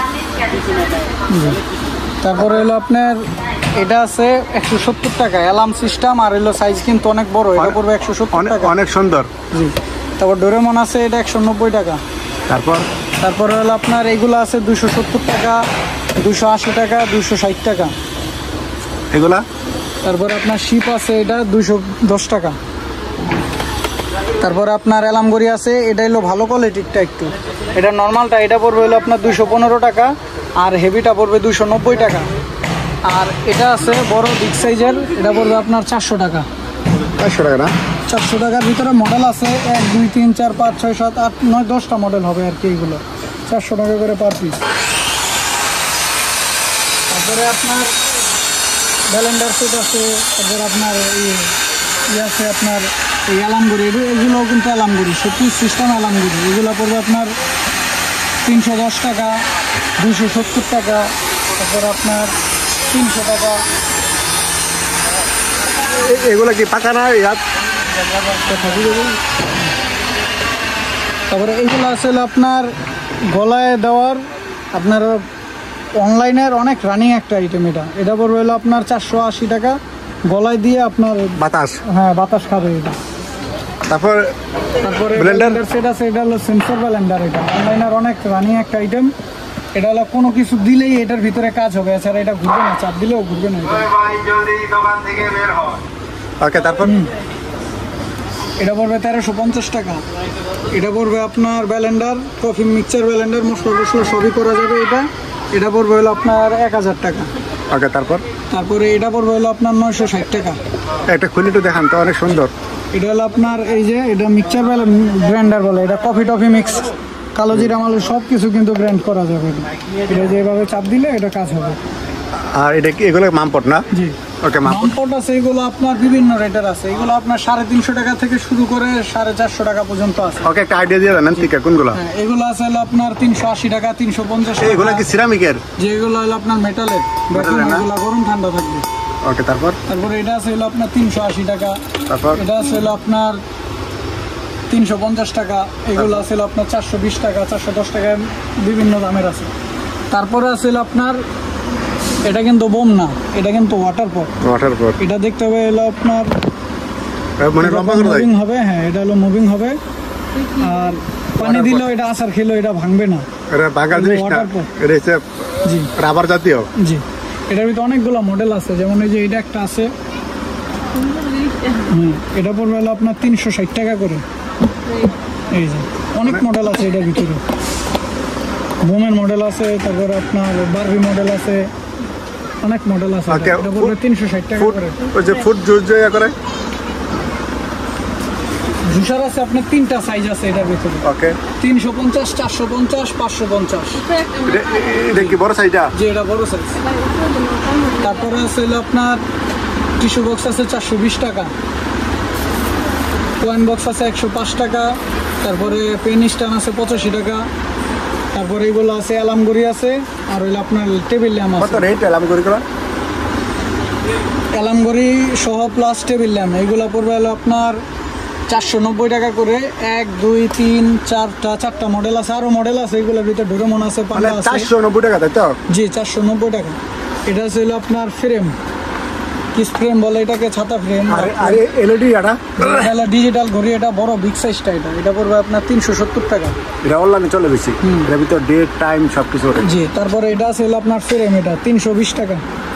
তারপরে হলো আপনার এটা আছে একশো সত্তর টাকা অ্যালার্ম সিস্টেম, আর হলো সাইজ কিন্তু অনেক বড়। এটা পড়বে একশো সত্তর অনেক টাকা। অনেক সুন্দর। জি। তারপর ডোরেমন আছে, এটা একশো নব্বই টাকা। তারপর তারপরে হলো আপনার এগুলো আছে দুশো সত্তর টাকা, দুশো আশি টাকা, দুশো ষাট টাকা। এগুলা তারপরে আপনার শিপ আছে, এটা দুশো দশ টাকা। তারপরে আপনার অ্যালামগড়ি আছে, এটা হলো ভালো কোয়ালিটিরটা একটু। এটা নর্মালটা এটা পড়বে হলো আপনার দুশো পনেরো টাকা, আর হেভিটা পড়বে দুশো নব্বই টাকা। আর এটা আছে বড় বিগ সাইজের, এটা পড়বে আপনার চারশো টাকা। চারশো টাকা না? চারশো টাকার ভিতরে মডেল আছে এক দুই তিন চার পাঁচ ছয় সাত আট নয় দশটা মডেল হবে আর কি। এগুলো চারশো টাকা করে পার পিস। তারপরে আপনার ব্যালেন্ডার সেট আছে, তারপরে আপনার এই ইয়ে আছে আপনার এই অ্যালামগুড়ি, এগুলোও কিন্তু অ্যালামগুড়ি, সত্যি সিস্টেম অ্যালামগুড়ি। এগুলো পড়বে আপনার তিনশো দশ টাকা, দুশো সত্তর টাকা, তারপর আপনার তিনশো টাকা। এ- এগুলা কি পাকা না? ইয়াত তারপরে এইগুলো আছে হলো আপনার গলায় দেওয়ার, আপনার অনলাইনের অনেক রানিং একটা আইটেম। এটা এটা পড়বে হলো আপনার চারশো আশি টাকা, গলায় দিয়ে আপনার বাতাস। হ্যাঁ বাতাস খাবে এটা। তারপর তারপরে Blender? ব্লেন্ডার সেট আছে, এটা হলো সেন্সর ব্লেন্ডার। এটা অনলাইনের অনেক রানিং একটা আইটেম। এটা হলো কোনো কিছু দিলেই এটার ভিতরে কাজ হবে, এছাড়া এটা ঘুরবে না, চাপ দিলেও ঘুরবে না এটা। ওকে, তারপর এটা পড়বে তেরোশো পঞ্চাশ টাকা। এটা পড়বে আপনার ব্লেন্ডার, কফি মিক্সচার ব্লেন্ডার, মশলা টসলা সবই করা যাবে এটা। এটা পড়বে হলো আপনার এক হাজার টাকা। ওকে, তারপর তারপরে এটা পড়বে হলো আপনার নয়শো ষাট টাকা। একটা খুলে একটু দেখান তো, অনেক সুন্দর। এটা হলো আপনার এই যে এটা মিক্সচার গ্রাইন্ডার বলে। এটা কফি টফি মিক্স, কালো জিরা মালু সব কিছু কিন্তু গ্রাইন্ড করা যাবে। এটা যেভাবে চাপ দিলে এটা কাজ হবে। আর এটা কি এগুলো মামপট না? জি। ওকে, মামপট। মামপট আছে, এগুলো আপনার বিভিন্ন রেটের আছে। এগুলো আপনার সাড়ে তিনশো টাকা থেকে শুরু করে সাড়ে চারশো টাকা পর্যন্ত আছে। ওকে, একটা আইডিয়া দিয়ে দেন ঠিক কোনগুলো? হ্যাঁ, এগুলো আছে হলো আপনার তিনশো আশি টাকা, তিনশো পঞ্চাশ এগুলো টাকা। কি সিরামিকের? যেগুলো হলো আপনার মেটালের, মেটালের না? এগুলো গরম ঠান্ডা থাকবে। ওকে, তারপর তারপরে এটা আছে হলো আপনার তিনশো আশি টাকা, তারপর এটা আছে হলো আপনার তিনশো পঞ্চাশ টাকা, এগুলো আছে হলো আপনার চারশো বিশ টাকা, চারশো দশ টাকা, বিভিন্ন দামের আছে। তারপরে আছে হলো আপনার এটা কিন্তু বোম না, এটা কিন্তু ওয়াটার পট। ওয়াটার পট এটা দেখতে হবে হলো আপনার মানে লম্বা করে দেয়। মুভিং হবে, হ্যাঁ এটা হলো মুভিং হবে। আর পানি দিলেও এটা আচার খেলেও এটা ভাঙবে না, এটা ভাঙা জিনিস না, ওয়াটার পট। এটা হচ্ছে জি রাবার জাতীয়। জি, এটার ভিতরে অনেকগুলো মডেল আছে, যেমন এই যে এটা একটা আছে, হুম, এটা পড়বে হলো আপনার তিনশো ষাট টাকা করে। এই যে অনেক মডেল আছে এটার ভিতরে, বোমের মডেল আছে, তারপরে আপনার বারবি মডেল আছে, অনেক মডেল আছে। Okay, এটা পড়বে তিনশো ষাট টাকা ফুড করে। ওই যে ফুড জুস যে ইয়ে করে। জুসার আছে আপনার তিনটা সাইজ আছে এটার ভিতরে, ওকে, তিনশো পঞ্চাশ, চারশো পঞ্চাশ, পাঁচশো পঞ্চাশ। এটা এটা কি বড় সাইজটা? যে এটা বড় সাইজ। তারপরে আছে হলো আপনার টিস্যু বক্স আছে চারশো বিশ টাকা, কয়েন বক্স আছে একশো পাঁচ টাকা, তারপরে পেন স্ট্যান্ড আছে পঁচাশি টাকা, তারপরে এগুলো আছে অ্যালামগড়ি আছে, আর হইলো আপনার টেবিল ল্যাম্প কত আছে। রেট এলাম করে গুলো? অ্যালামগড়ি সহ প্লাস টেবিল ল্যাম্প এগুলো পড়বে হলো আপনার চারশো নব্বই টাকা করে। এক দুই তিন চারটা চারটা মডেল আছে, আরও মডেল আছে, এগুলোর ভিতরে ডোরেমন আছে, মানে পান্ডা আছে। চারশো নব্বই টাকা তাই তো? জি চারশো নব্বই টাকা। এটা হচ্ছে হলো আপনার ফ্রেম, কিস ফ্রেম বলে এটাকে, ছাতা ফ্রেম। আর আর এলইডি এটা এটা ডিজিটাল ঘড়ি, এটা বড় বিগ সাইজটা, এটা এটা পড়বে আপনার তিনশো সত্তর টাকা। এটা অনলাইনে চলে বেশি, এর ভিতর ডেট টাইম সব কিছু ওঠে। জি, তারপরে এটা আছে হলো আপনার ফ্রেম, এটা তিনশো বিশ টাকা।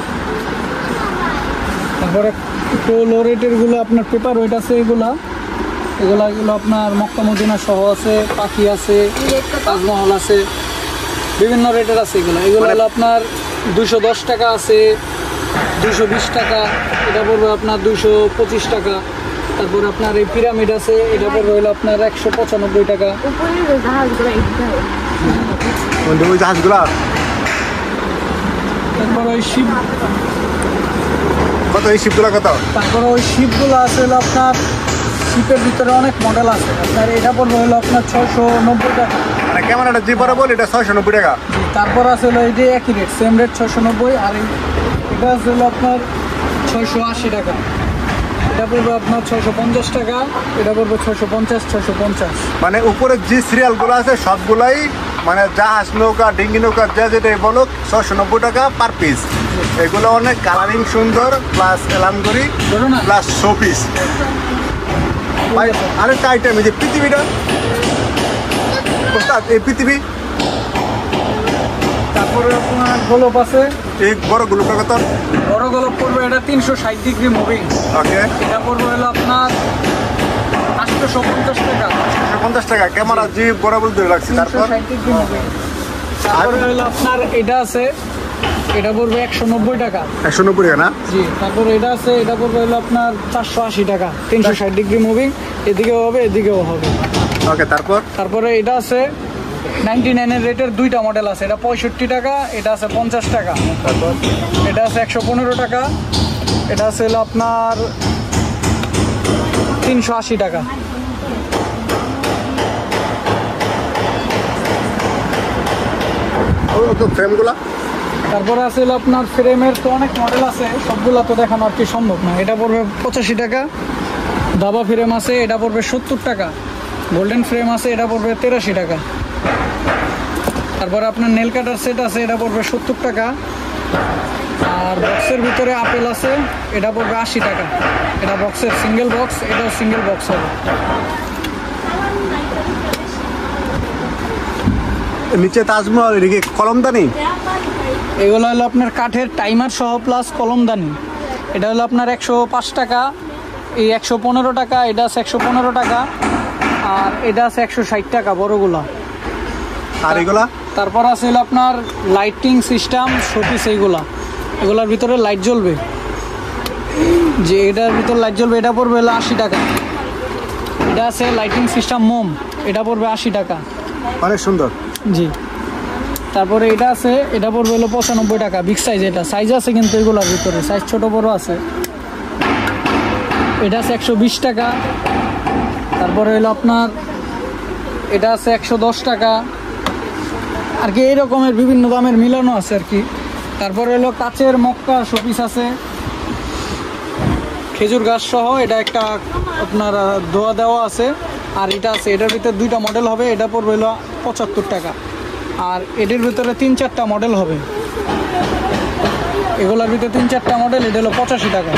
তারপরে একটু লো রেটের গুলো আপনার পেপার ওয়েট আছে, এগুলা এগুলা এগুলো আপনার মক্কা মদিনা সহ আছে, পাখি আছে, তাজমহল আছে, বিভিন্ন রেটের আছে এগুলো। এগুলো হলো আপনার দুশো দশ টাকা আছে, দুশো বিশ টাকা, এটা পড়বে আপনার দুশো পঁচিশ টাকা। তারপর আপনার এই পিরামিড আছে, এটা পড়বে হলো আপনার একশো পঁচানব্বই টাকা। ওই জাহাজগুলা তারপর ওই শিপ, কত? এই শিপগুলা কত? তারপরে ওই শিপগুলো আছে হলো আপনার, শিপের ভিতরে অনেক মডেল আছে, আপনার এটা পড়বে হলো আপনার ছয়শো নব্বই টাকা। মানে ক্যামেরাটা যে বড় বল এটা ছয়শো নব্বই টাকা। তারপর আছে হলো এই যে একই রেট, সেম রেট ছয়শো নব্বই। আর এই- এটা আছে হলো আপনার ছয়শো আশি টাকা, এটা পড়বে আপনার ছয়শো পঞ্চাশ টাকা, এটা পড়বে ছয়শো পঞ্চাশ, ছয়শো পঞ্চাশ। মানে উপরে যে সিরিয়ালগুলো আছে সবগুলাই মানে জাহাজ নৌকা ডিঙ্গি নৌকা যা যেটাই বলো ছয়শো নব্বই টাকা পার পিস। এগুলো অনেক কালারিং সুন্দর, প্লাস এলামগড়ি, ধরো না প্লাস শোপিস। আরেকটা আইটেম এই যে পৃথিবীটা, ওস্তাদ, এই পৃথিবী তারপরে আপনার গোলপ আছে, এই বড় গুলোটা কত? বড় গোলপ পড়বে এটা তিনশো ষাট ডিগ্রি মুভিং, ওকে, এটা পড়বে হলো আপনার আটশোশো পঞ্চাশ টাকা। পঞ্চাশ টাকা ক্যামেরা যে বড় বল ধরে রাখছি। তারপর তারপরে হলো আপনার এটা আছে, এটা পড়বে একশো নব্বই টাকা। একশো নব্বই টাকা না? জি, তারপরে এটা আছে, এটা পড়বে হলো আপনার চারশো আশি টাকা, তিনশো ষাট ডিগ্রি মুভিং, এদিকেও হবে এদিকেও হবে। ওকে, তারপর তারপরে এটা আছে নাইনটি নাইনের রেটের দুইটা মডেল আছে, এটা পঁয়ষট্টি টাকা, এটা আছে পঞ্চাশ টাকা। তারপর এটা আছে একশো পনেরো টাকা, এটা আছে হলো আপনার তিনশো আশি টাকা। ফ্রেমগুলা তারপরে আছে হলো আপনার ফ্রেমের তো অনেক মডেল আছে, সবগুলা তো দেখানো আর কি সম্ভব না। এটা পড়বে পঁচাশি টাকা, দাবা ফ্রেম আছে, এটা পড়বে সত্তর টাকা, গোল্ডেন ফ্রেম আছে, এটা পড়বে তেরাশি টাকা। তারপরে আপনার নেল কাটার সেট আছে, এটা পড়বে সত্তর টাকা। আর বক্সের ভিতরে আপেল আছে, এটা পড়বে আশি টাকা, এটা বক্সের সিঙ্গেল বক্স, এটাও সিঙ্গেল বক্স হবে। নিচে তাজমহল, এদিকে কলমদানি। এগুলো হলো আপনার কাঠের টাইমার সহ প্লাস কলমদানি, এটা হলো আপনার একশো পাঁচ টাকা, এই একশো পনেরো টাকা, এটা আছে একশো পনেরো টাকা, আর এটা আছে একশো ষাট টাকা বড়গুলা। আর এগুলা তারপর আছে হলো আপনার লাইটিং সিস্টেম শোপিস, এইগুলা এগুলার ভিতরে লাইট জ্বলবে, যে এটার ভিতরে লাইট জ্বলবে, এটা পড়বে হলো আশি টাকা। এটা আছে লাইটিং সিস্টেম মোম, এটা পড়বে আশি টাকা। অনেক সুন্দর। জি, তারপরে এটা আছে, এটা পড়বে হলো পঁচানব্বই টাকা, বিগ সাইজ। এটা সাইজ আছে কিন্তু এগুলোর ভিতরে সাইজ ছোট বড় আছে। এটা আছে একশো বিশ টাকা। তারপরে হলো আপনার এটা আছে একশো দশ টাকা আর কি, এই রকমের বিভিন্ন দামের মিলানো আছে আর কি। তারপরে হলো কাচের মক্কা শোপিস আছে, খেজুর গাছ সহ, এটা একটা আপনার আহ, দোয়া দেওয়া আছে, আর এটা আছে, এটার ভিতরে দুইটা মডেল হবে, এটা পড়বে হলো পঁচাত্তর টাকা, আর এটির ভিতরে তিন চারটা মডেল হবে, এগুলোর ভিতরে তিন চারটা মডেল, এটা হলো পঁচাশি টাকা।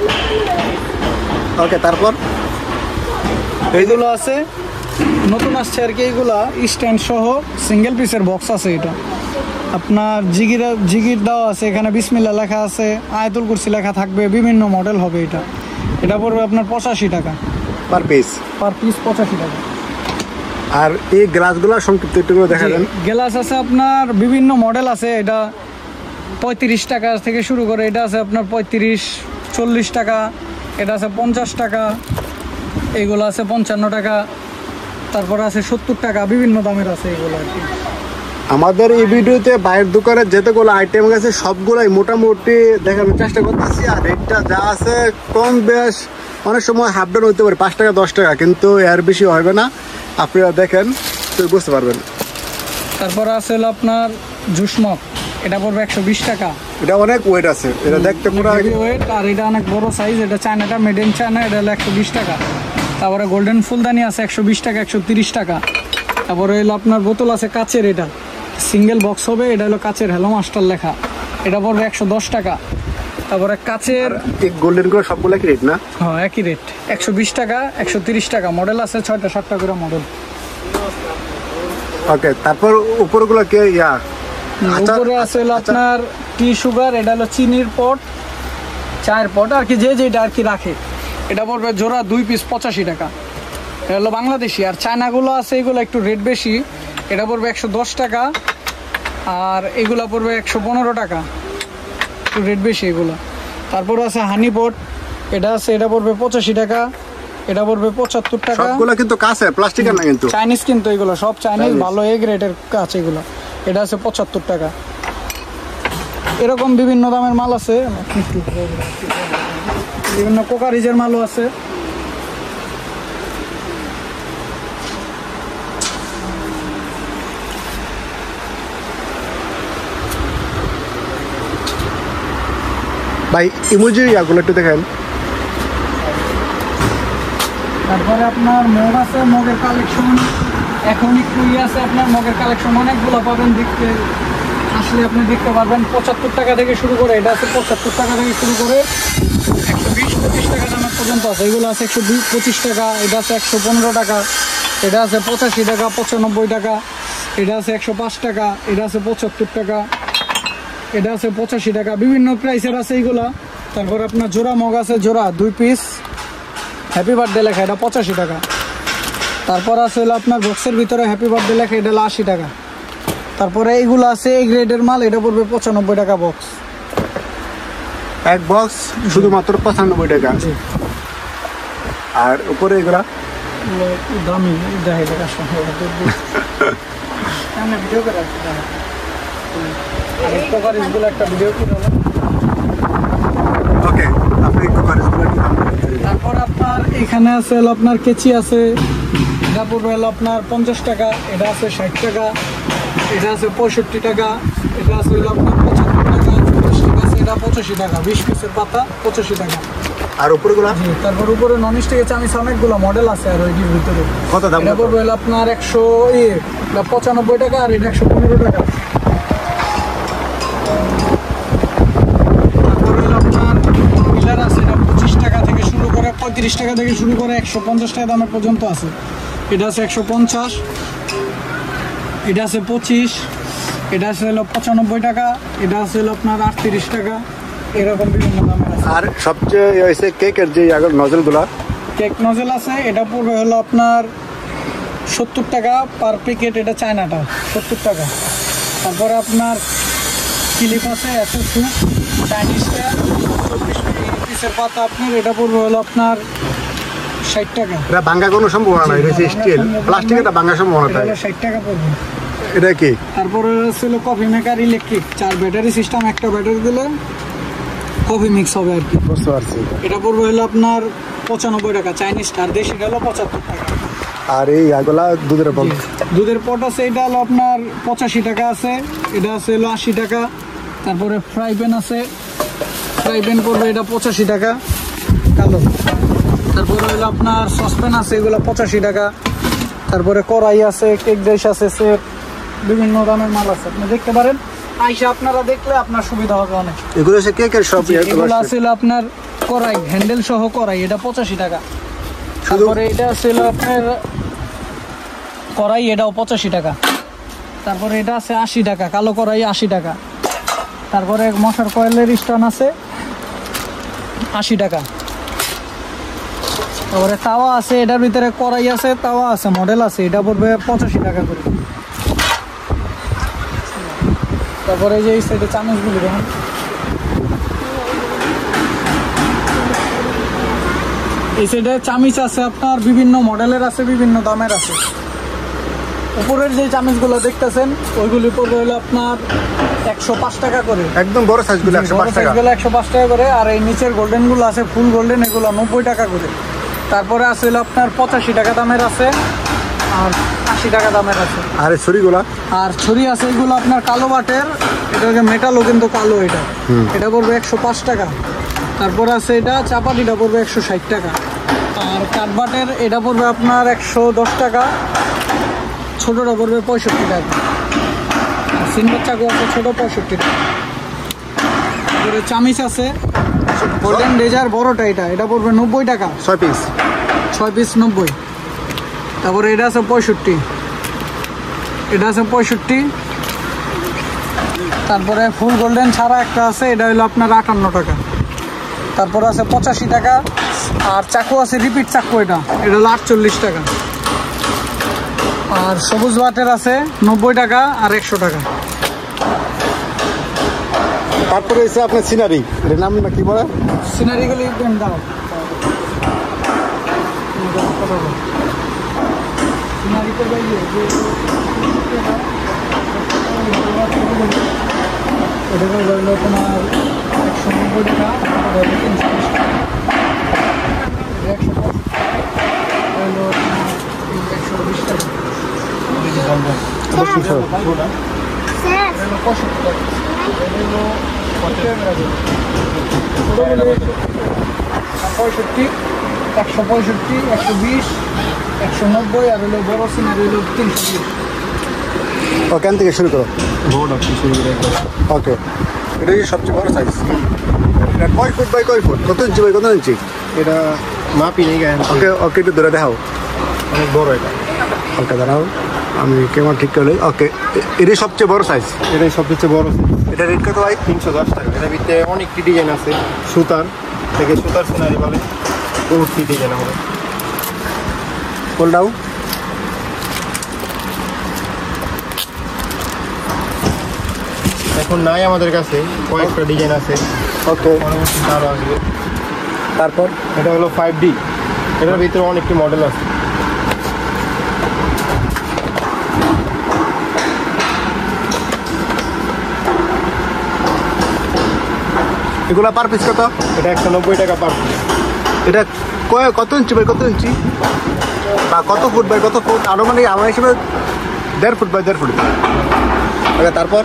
ওকে, তারপর এইগুলো আছে নতুন আসছে আর কি, এইগুলা স্ট্যান্ড সহ সিঙ্গেল পিসের বক্স আছে, এটা আপনার জিগির জিগির দেওয়া আছে, এখানে বিসমিল্লাহ লেখা আছে, আয়াতুল কুরসি লেখা থাকবে, বিভিন্ন মডেল হবে এটা। এটা পড়বে আপনার পঁচাশি টাকা পার পিস, পার পিস পঁচাশি টাকা। আর এই গ্লাসগুলো সংক্ষিপ্ত একটু করে দেখা যান। গ্লাস আছে আপনার বিভিন্ন মডেল আছে, এটা পঁয়ত্রিশ টাকা থেকে শুরু করে, এটা আছে আপনার পঁয়ত্রিশ চল্লিশ টাকা, এটা আছে পঞ্চাশ টাকা, এইগুলো আছে পঞ্চান্ন টাকা, তারপরে আছে সত্তর টাকা, বিভিন্ন দামের আছে এগুলো আর কি। আমাদের এই ভিডিওতে বাইরের দোকানের যেতগুলো আইটেম আছে সবগুলাই মোটামুটি দেখানোর চেষ্টা করতেছি, আর রেটটা যা আছে কম বেশ অনেক সময় হাফ ডাউন হতে পারে, পাঁচ টাকা দশ টাকা, কিন্তু এর বেশি হবে না, আপনারা দেখেন তো বুঝতে পারবেন। তারপরে আছে হলো আপনার জুস মগ, এটা পড়বে একশো বিশ টাকা, এটা অনেক ওয়েট আছে, এটা দেখতে পুরো ওয়েট, আর এটা অনেক বড় সাইজ, এটা চায়নাটা মেড ইন চায়না, এটা হলো একশো বিশ টাকা। তারপরে গোল্ডেন ফুলদানি আছে একশো বিশ টাকা, একশো তিরিশ টাকা। তারপরে হলো আপনার বোতল আছে কাচের, এটা সিঙ্গেল বক্স হবে, এটা হলো কাচের হ্যালো মাস্টার লেখা, এটা পড়বে একশো দশ টাকা। তারপরে কাচের গোল্ডেন করে সবগুলো কি রেট না? হ্যাঁ একই রেট, একশো বিশ টাকা, একশো তিরিশ টাকা, মডেল আছে ছয়টা সাতটা করে মডেল। ওকে, তারপর উপরগুলো কে ইয়া আচ্ছা, উপরে আছে হলো আপনার টি সুগার, এটা হলো চিনির পট, চায়ের পট আর কি, যে যেটা আর কি রাখে, এটা পড়বে জোড়া দুই পিস পঁচাশি টাকা, এটা হলো বাংলাদেশি। আর চায়নাগুলো আছে এগুলো একটু রেট বেশি, এটা পড়বে একশো দশ টাকা, আর এগুলো পড়বে একশো পনেরো টাকা, একটু রেট বেশি এগুলো। তারপরে আছে হানি পট, এটা আছে, এটা পড়বে পঁচাশি টাকা, এটা পড়বে পঁচাত্তর টাকা। সবগুলো কিন্তু কাছে, প্লাস্টিকের না কিন্তু, চাইনিজ কিন্তু এগুলো সব চাইনিজ, ভালো এ গ্রেডের কাজ এগুলো, এটা আছে পঁচাত্তর টাকা। এরকম বিভিন্ন দামের মাল আছে, বিভিন্ন কোকারিজের মালও আছে। ভাই ইমোজি ইয়াগুলো একটু দেখেন। তারপরে আপনার মগ আছে, মগের কালেকশন এখন একটু ইয়ে আছে, আপনার মগের কালেকশন অনেকগুলো পাবেন, দেখতে আসলে আপনি দেখতে পারবেন। পঁচাত্তর টাকা থেকে শুরু করে, এটা আছে পঁচাত্তর টাকা থেকে শুরু করে একশো বিশ পঁচিশ টাকা দামের পর্যন্ত আছে, এগুলো আছে একশো দুই পঁচিশ টাকা, এটা আছে একশো পনেরো টাকা, এটা আছে পঁচাশি টাকা, পঁচানব্বই টাকা, এটা আছে একশো পাঁচ টাকা, এটা আছে পঁচাত্তর টাকা, এটা আছে পঁচাশি টাকা, বিভিন্ন প্রাইসের আছে এইগুলা। তারপর আপনার জোড়া মগ আছে, জোড়া দুই পিস হ্যাপি বার্থডে লেখা, এটা পঁচাশি টাকা। তারপর আছে হলো আপনার বক্সের ভিতরে হ্যাপি বার্থডে লেখা, এটা হলো আশি টাকা। তারপরে এইগুলো আছে এই গ্রেডের মাল, এটা পড়বে পঁচানব্বই টাকা বক্স, এক বক্স শুধুমাত্র পঁচানব্বই টাকা। আর উপরে এগুলা দামি দেখাই টাকা ভিডিও করে একটা ভিডিও করে। ওকে, আপনি কোকারিজগুলো একটু দাম বলেন। তারপর আপনার এখানে আছে হলো আপনার কেচি আছে, এটা পড়বে হলো আপনার পঞ্চাশ টাকা, এটা আছে ষাট টাকা, এটা আছে পঁয়ষট্টি টাকা, এটা আছে হলো আপনার পঁচাত্তর টাকা, চল্লিশ টাকা আছে, এটা পঁচাশি টাকা, বিশ পিসের পাতা পঁচাশি টাকা। আর উপরেগুলো জি, তারপর উপরে নন স্টিকের চামিচ অনেকগুলো মডেল আছে, আর ওইটির ভিতরে কত দাম? এটা পড়বে হলো আপনার একশো পঁচানব্বই টাকা, আর এটা একশো পনেরো টাকা। তারপর হলো আপনার পিলার আছে, এটা পঁচিশ টাকা থেকে শুরু করে, পঁয়ত্রিশ টাকা থেকে শুরু করে একশো পঞ্চাশ টাকা দামের পর্যন্ত আছে, এটা আছে একশো পঞ্চাশ, এটা আছে পঁচিশ, এটা আছে হলো পঁচানব্বই টাকা, এটা আছে হলো আপনার আটত্রিশ টাকা, এরকম বিভিন্ন দামের আছে। আর সবচেয়ে হয়েছে কেকের যে নজলগুলো, কেক নজেল আছে, এটা পড়বে হলো আপনার সত্তর টাকা পার প্যাকেট, এটা চায়নাটা সত্তর টাকা। তারপরে আপনার ক্লিপ আছে এত সুপ চাইনিজটা চব্বিশ পিসের পাতা, আপনার এটা পড়বে হলো আপনার ষাট টাকা। এটা ভাঙ্গা কোনো সম্ভাবনা নাই, এটা স্টিল, প্লাস্টিক, এটা ভাঙ্গা সম্ভাবনা এটা নাই। হলো ষাট টাকা পড়বে। এটা কি? তারপরে ছিল কফি মেকার ইলেকট্রিক, চার ব্যাটারি সিস্টেম, একটা ব্যাটারি দিলে কফি মিক্স হবে আর কি। বুঝতে পারছি। এটা পড়বে হলো আপনার পঁচানব্বই টাকা, চাইনিজটা, আর দেশিটা হলো পঁচাত্তর টাকা। আর এই ইয়াগুলা দুধের পট, দুধের পট আছে, এটা হলো আপনার পঁচাশি টাকা আছে, এটা আছে হলো আশি টাকা। তারপরে ফ্রাই প্যান আছে, ফ্রাই প্যান পড়বে এটা পঁচাশি টাকা। কালো। তারপরে হলো আপনার সসপ্যান আছে, এগুলো পঁচাশি টাকা। তারপরে কড়াই আছে, কেক ডিশ আছে, সেট, বিভিন্ন দামের মাল আছে, আপনি দেখতে পারেন। আইসা আপনারা দেখলে আপনার সুবিধা হবে অনেক। এগুলো হচ্ছে কেকের সব এগুলো আছে আপনার কড়াই, হ্যান্ডেল সহ কড়াই, এটা পঁচাশি টাকা। শুধু তারপরে এটা আছে আপনার কড়াই, এটাও পঁচাশি টাকা। তারপরে এটা আছে আশি টাকা, কালো কড়াই আশি টাকা। তারপরে মশার কয়েলের স্ট্যান্ড আছে আশি টাকা। তারপরে তাওয়া আছে, এটার ভিতরে কড়াই আছে, তাওয়া আছে, মডেল আছে, এটা পড়বে পঁচাশি টাকা করে। তারপরে এই যে এই সাইডে চামচগুলি দেখুন, এই সাইডে চামিচ আছে আপনার বিভিন্ন মডেলের আছে, বিভিন্ন দামের আছে। উপরের যে চামিচগুলো দেখতেছেন ওইগুলি পড়বে হলো আপনার একশো পাঁচ টাকা করে, একদম বড় সাইজগুলো একশো পাঁচ টাকা। একশো পাঁচ টাকা করে। আর এই নিচের গোল্ডেন গুলো আছে ফুল গোল্ডেন, এগুলো নব্বই টাকা করে। তারপরে আছে হলো আপনার পঁচাশি টাকা দামের আছে, আর আশি টাকা দামের আছে। আর এই ছুরিগুলা আর ছুরি আছে এগুলো আপনার কালো বাটের, এটা হচ্ছে মেটালও কিন্তু কালো, এটা এটা পড়বে একশো পাঁচ টাকা। তারপর আছে এটা চাপাতিটা পড়বে একশো ষাট টাকা। আর কাঠবাটের এটা পড়বে আপনার একশো দশ টাকা, ছোটোটা পড়বে পঁয়ষট্টি টাকা। আর সিলভার চাকু আছে ছোটো, পঁয়ষট্টি টাকা। তারপরে চামিচ আছে গোল্ডেন রেজার বড়টা, এটা এটা পড়বে নব্বই টাকা, ছয় পিস ছয় পিস নব্বই। তারপরে এটা আছে পঁয়ষট্টি, এটা আছে পঁয়ষট্টি। তারপরে ফুল গোল্ডেন ছাড়া একটা আছে, এটা হলো আপনার আটান্ন টাকা। তারপর আছে পঁচাশি টাকা। আর চাকু আছে রিপিট চাকু, এটা এটা হলো আটচল্লিশ টাকা। আর সবুজ বাটের আছে নব্বই টাকা আর একশো টাকা। তারপরে হচ্ছে আপনার সিনারি, এর নাম না কি বলে? সিনারিগুলি দাও, সিনারিতে যাইয়ে যে এটা হলো তোমার একশো নব্বই টাকা, তিনশো বিশ টাকা। একশো হলো একশো বিশ টাকা, পঁয়ষট্টি টাকা। পঁয়ষট্টি, একশো পঁয়ষট্টি, একশো বিশ, একশো নব্বই। আর হলো বড় সিনারি হলো তিনশো বিশ। ওখান থেকে শুরু করো। ওকে, এটা কি সবচেয়ে বড় সাইজ? এটা কয় ফুট বাই কয় ফুট, কত ইঞ্চি বাই কত ইঞ্চি? এটা মাপি নেই গায়ে, ওকে ওকে একটু ধরে দেখাও। অনেক বড় এটা। ওকে দাঁড়াও, আমি কেমন ঠিক করলে। ওকে, এটাই সবচেয়ে বড় সাইজ। এটাই সবচেয়ে বড়। এটা রেট কত ভাই? তিনশো দশ টাকা। এটার ভিতরে অনেকটি ডিজাইন আছে, সুতার থেকে সুতার সিনারি বলে বহুতটি ডিজাইন হবে। কোলডাও এখন নাই আমাদের কাছে, কয়েকটা ডিজাইন আছে, ওকে। পরবর্তীতে আরও আসবে। তারপর এটা হলো ফাইভ ডি, এটার ভিতরে অনেকটি মডেল আছে। এগুলা পার পিস কত? এটা একশো নব্বই টাকা পার পিস। এটা কয় কত ইঞ্চি বাই কত ইঞ্চি বা কত ফুট বাই কত ফুট? আনুমানিক আমার হিসেবে দেড় ফুট বাই দেড় ফুট। ওকে, তারপর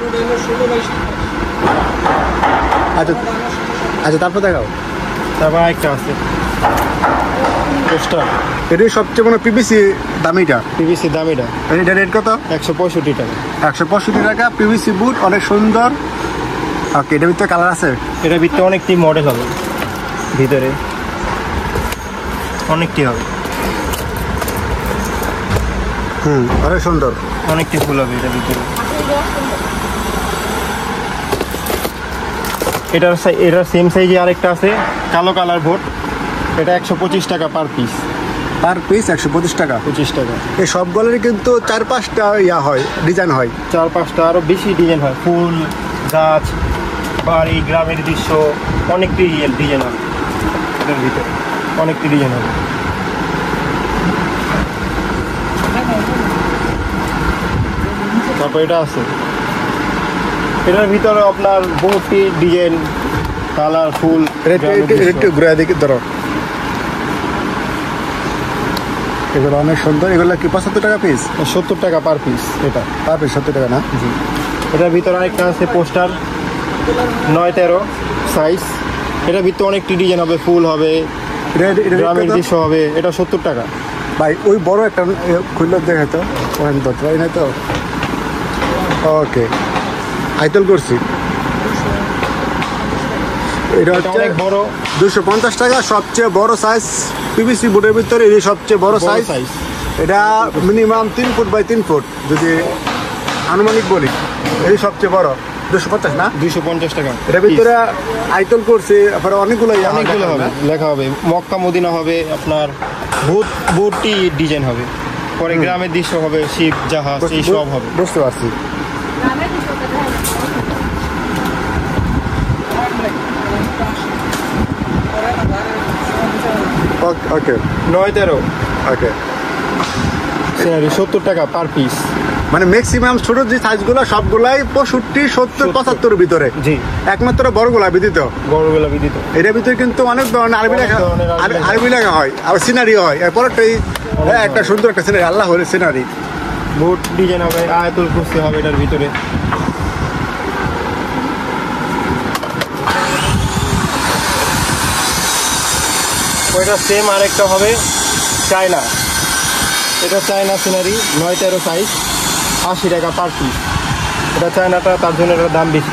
আচ্ছা আচ্ছা তারপর দেখাও। তারপর একটা আছে পোস্টার, এটাই সবচেয়ে মানে পিভিসি দামিটা। পিভিসি দাম। এটা এটা রেট কত? একশো পঁয়ষট্টি টাকা। একশো পঁয়ষট্টি টাকা। পিভিসি বুট, অনেক সুন্দর। ওকে, এটার ভিতরে কালার আছে? এটার ভিতরে অনেকটি মডেল হবে, ভিতরে অনেকটি হবে। হুম, অনেক সুন্দর। অনেকটি ফুল হবে এটার ভিতরে। এটার সাই- এটার সেম সাইজে আরেকটা আছে, কালো কালার ভোট। এটা একশো পঁচিশ টাকা পার পিস। পার পিস একশো পঁচিশ টাকা। পঁচিশ টাকা। এই সবগুলোরই কিন্তু চার পাঁচটা ইয়া হয়, ডিজাইন হয়। চার পাঁচটা আরও বেশি ডিজাইন হয়, ফুল, গাছ, বাড়ি, গ্রামের দৃশ্য, অনেকটি ডিজাইন হবে এটার ভিতরে, অনেকটি ডিজাইন হবে। তারপর এটা আছে, এটার ভিতরে আপনার বহুতটি ডিজাইন, কালার, ফুল, গ্রামের দৃশ্য। একটু ঘুরে দেখি ধরো। এগুলো অনেক সুন্দর। এগুলো কি পঁচাত্তর টাকা পিস? সত্তর টাকা পার পিস এটা। পার পিস সত্তর টাকা না? জি। এটার ভিতরে আরেকটা আছে পোস্টার, নয় তেরো সাইজ। এটার ভিতরে অনেকটি ডিজাইন হবে, ফুল হবে, এটা- এটা গ্রামের কত? দৃশ্য হবে, এটা সত্তর টাকা। ভাই ওই বড় একটা খুললে দেখে তো ওখান তো তাই না তো ওকে আইতল করছি এটা এটা হচ্ছে অনেক বড় দুশো পঞ্চাশ টাকা সবচেয়ে বড় সাইজ পিভিসি বোর্ডের ভিতরে এই সবচেয়ে বড় বড় সাইজ সাইজ। এটা মিনিমাম তিন ফুট বাই তিন ফুট যদি আনুমানিক বলি এই সবচেয়ে বড় দুশো পঞ্চাশ না দুইশো পঞ্চাশ টাকা। এটার ভিতরে আইতল করছি তারপরে অনেকগুলো ইয়া অনেকগুলো দেখা হবে, না? লেখা হবে মক্কা মদিনা হবে, আপনার বহুত বহুতটি ডিজাইন হবে, পরে গ্রামের দৃশ্য হবে, শিপ জাহাজ এই সব হবে। বুঝতে পারছি গ্রামের দৃশ্যটা দেখা ওকে নয় তেরো ওকে সিনারি সত্তর টাকা পার পিস। মানে ম্যাক্সিমাম ছোট যে সাইজগুলো সবগুলাই পঁয়ষট্টি সত্তর পঁচাত্তর ভিতরে জি, একমাত্র বড়গুলা বিদিত বড়গুলো বিদিত। এটার ভিতরে কিন্তু অনেক ধরনের আরবি অনেক লেখা ধরনের আরবি আর- লেখা। আরবি লেখা হয় আবার সিনারি হয় এরপরটাই একটা সুন্দর একটা সিনারি আল্লাহ হলে সিনারি বহুত ডিজাইন হবে, আয়াতুল কুরসি হবে এটার ভিতরে। ওইটা সেম আরেকটা হবে চায়না, এটা চায়না সিনারি নয় তেরো সাইজ, আশি টাকা পার পিস। এটা চায়নাটা, তার জন্য এটার দাম বেশি।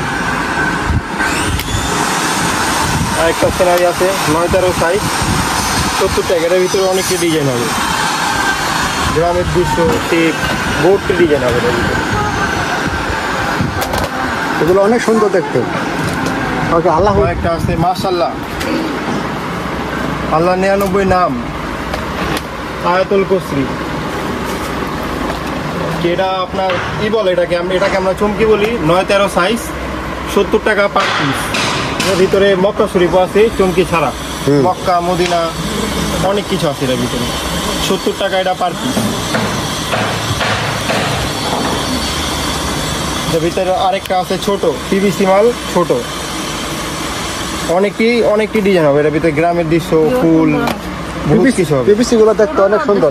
আরেকটা সিনারি আছে নয় তেরো সাইজ, সত্তর টাকা। এটার ভিতরে অনেকটি ডিজাইন হবে, গ্রামের দৃশ্য টিপ বহুতটি ডিজাইন হবে এটার ভিতরে। এগুলো অনেক সুন্দর দেখতে ওকে আল্লাহ একটা আছে মাশাল্লাহ, আল্লাহ নিরানব্বই নাম, আয়াতুল কুরসি। এটা আপনার কি বলে এটাকে, আমরা এটাকে আমরা চমকি বলি। নয় তেরো সাইজ, সত্তর টাকা পার পিস। এর ভিতরে মক্কা শরীফও আছে চমকি ছাড়া, মক্কা মদিনা অনেক কিছু আছে এটার ভিতরে। সত্তর টাকা এটা পার পিস। এর ভিতরে আরেকটা আছে ছোট পিভিসি মাল, ছোট অনেকটি অনেকটি ডিজাইন হবে এটার ভিতরে, গ্রামের দৃশ্য, ফুল, বহুত কিছু হবে। পিভিসি গুলো দেখতে অনেক সুন্দর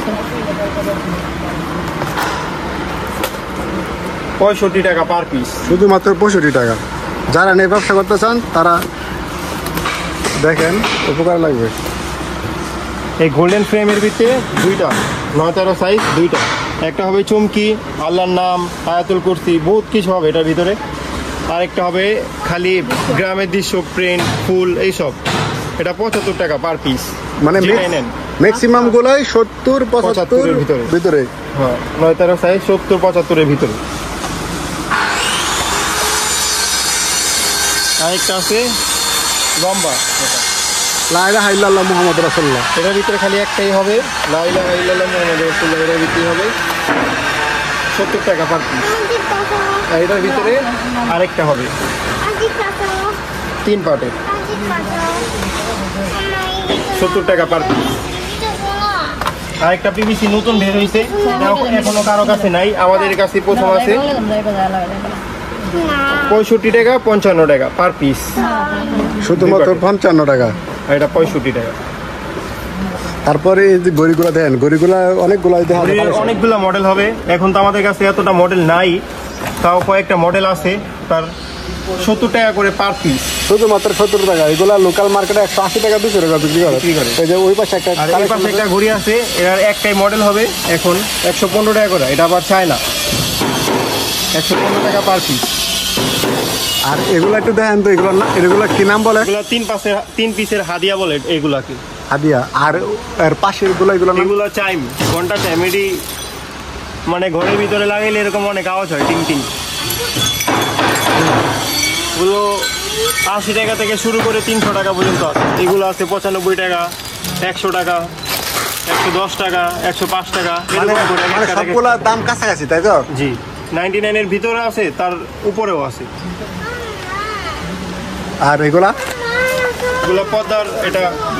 পঁয়ষট্টি টাকা পার পিস। শুধুমাত্র পঁয়ষট্টি টাকা যারা নিয়ে ব্যবসা করতে চান তারা দেখেন উপকার লাগবে এই গোল্ডেন ফ্রেমের ভিতরে দুইটা নয় তেরো সাইজ, দুইটা। একটা হবে চমকি, আল্লাহর নাম, আয়াতুল কুরসি, বহুত কিছু হবে এটার ভিতরে। আরেকটা হবে খালি গ্রামের দৃশ্য, প্রিন্ট, ফুল এইসব। এটা পঁচাত্তর টাকা পার পিস। মানে যেটাই নেন। ম্যাক্সিমাম গুলাই সত্তর পঁচাত্তর পঁচাত্তরের ভিতরে। ভিতরে হ্যাঁ, নয় তেরো সাইজ, সত্তর পঁচাত্তরের ভিতরে। আরেকটা আছে লম্বা, এটা লা ইলাহা ইল্লাল্লাহ মুহাম্মদ রাসূলুল্লাহ এটার ভিতরে খালি একটাই হবে, লা ইলাহা ইল্লাল্লাহ মুহাম্মাদুর রাসূলুল্লাহ। এটার ভিতরে হবে সত্তর টাকা পার পিস। আর এটার ভিতরে আরেকটা হবে তিন পার্টের, সত্তর টাকা পার পিস। আরেকটা পিভিসি নতুন বের হয়েছে, এখনো কারো কাছে নাই, আমাদের কাছে প্রথম আছে। পঁয়ষট্টি টাকা পঞ্চান্ন টাকা পার পিস। শুধুমাত্র পঞ্চান্ন টাকা আর এটা পঁয়ষট্টি টাকা। তারপরে এই যে গড়িগুলা দেন গড়িগুলা অনেকগুলা দেখা যায় ঘড়ির অনেকগুলো মডেল হবে, এখন তো আমাদের কাছে এতটা মডেল নাই, তাও কয়েকটা মডেল আছে। তার সত্তর টাকা করে পার পিস। শুধুমাত্র সত্তর টাকা এগুলা লোকাল মার্কেটে একশো আশি টাকা দুশো টাকা বিক্রি করে বিক্রি করে। এই যে ওই পাশে একটা আর এই পাশে একটা ঘড়ি আছে, এর একটাই মডেল হবে এখন একশো পনেরো টাকা করে। এটা আবার চায়না, একশো পনেরো টাকা পার পিস। আর এগুলা একটু দেখেন তো এগুলো না এগুলা কি নাম বলে এগুলো তিন পাশে তিন পিসের হাদিয়া বলে এগুলাকে। হাদিয়া আর এর পাশের গুলো এগুলো নাম এগুলো চাইম, ঘন্টা চাইম। এটি মানে ঘরের ভিতরে লাগাইলে এরকম অনেক আওয়াজ হয়, টিং টিং। এগুলো আশি টাকা থেকে শুরু করে তিনশো টাকা পর্যন্ত আছে। এগুলো আছে পঁচানব্বই টাকা, একশো টাকা, একশো দশ টাকা, একশো পাঁচ টাকা, মানে এরকম করে এক মানে একটা থেকে- সবগুলা দাম কাছাকাছি তাই তো জি, নাইনটি নাইনের ভিতরে আছে, তার উপরেও আছে। আর এগুলা এগুলো পদ্মার, এটা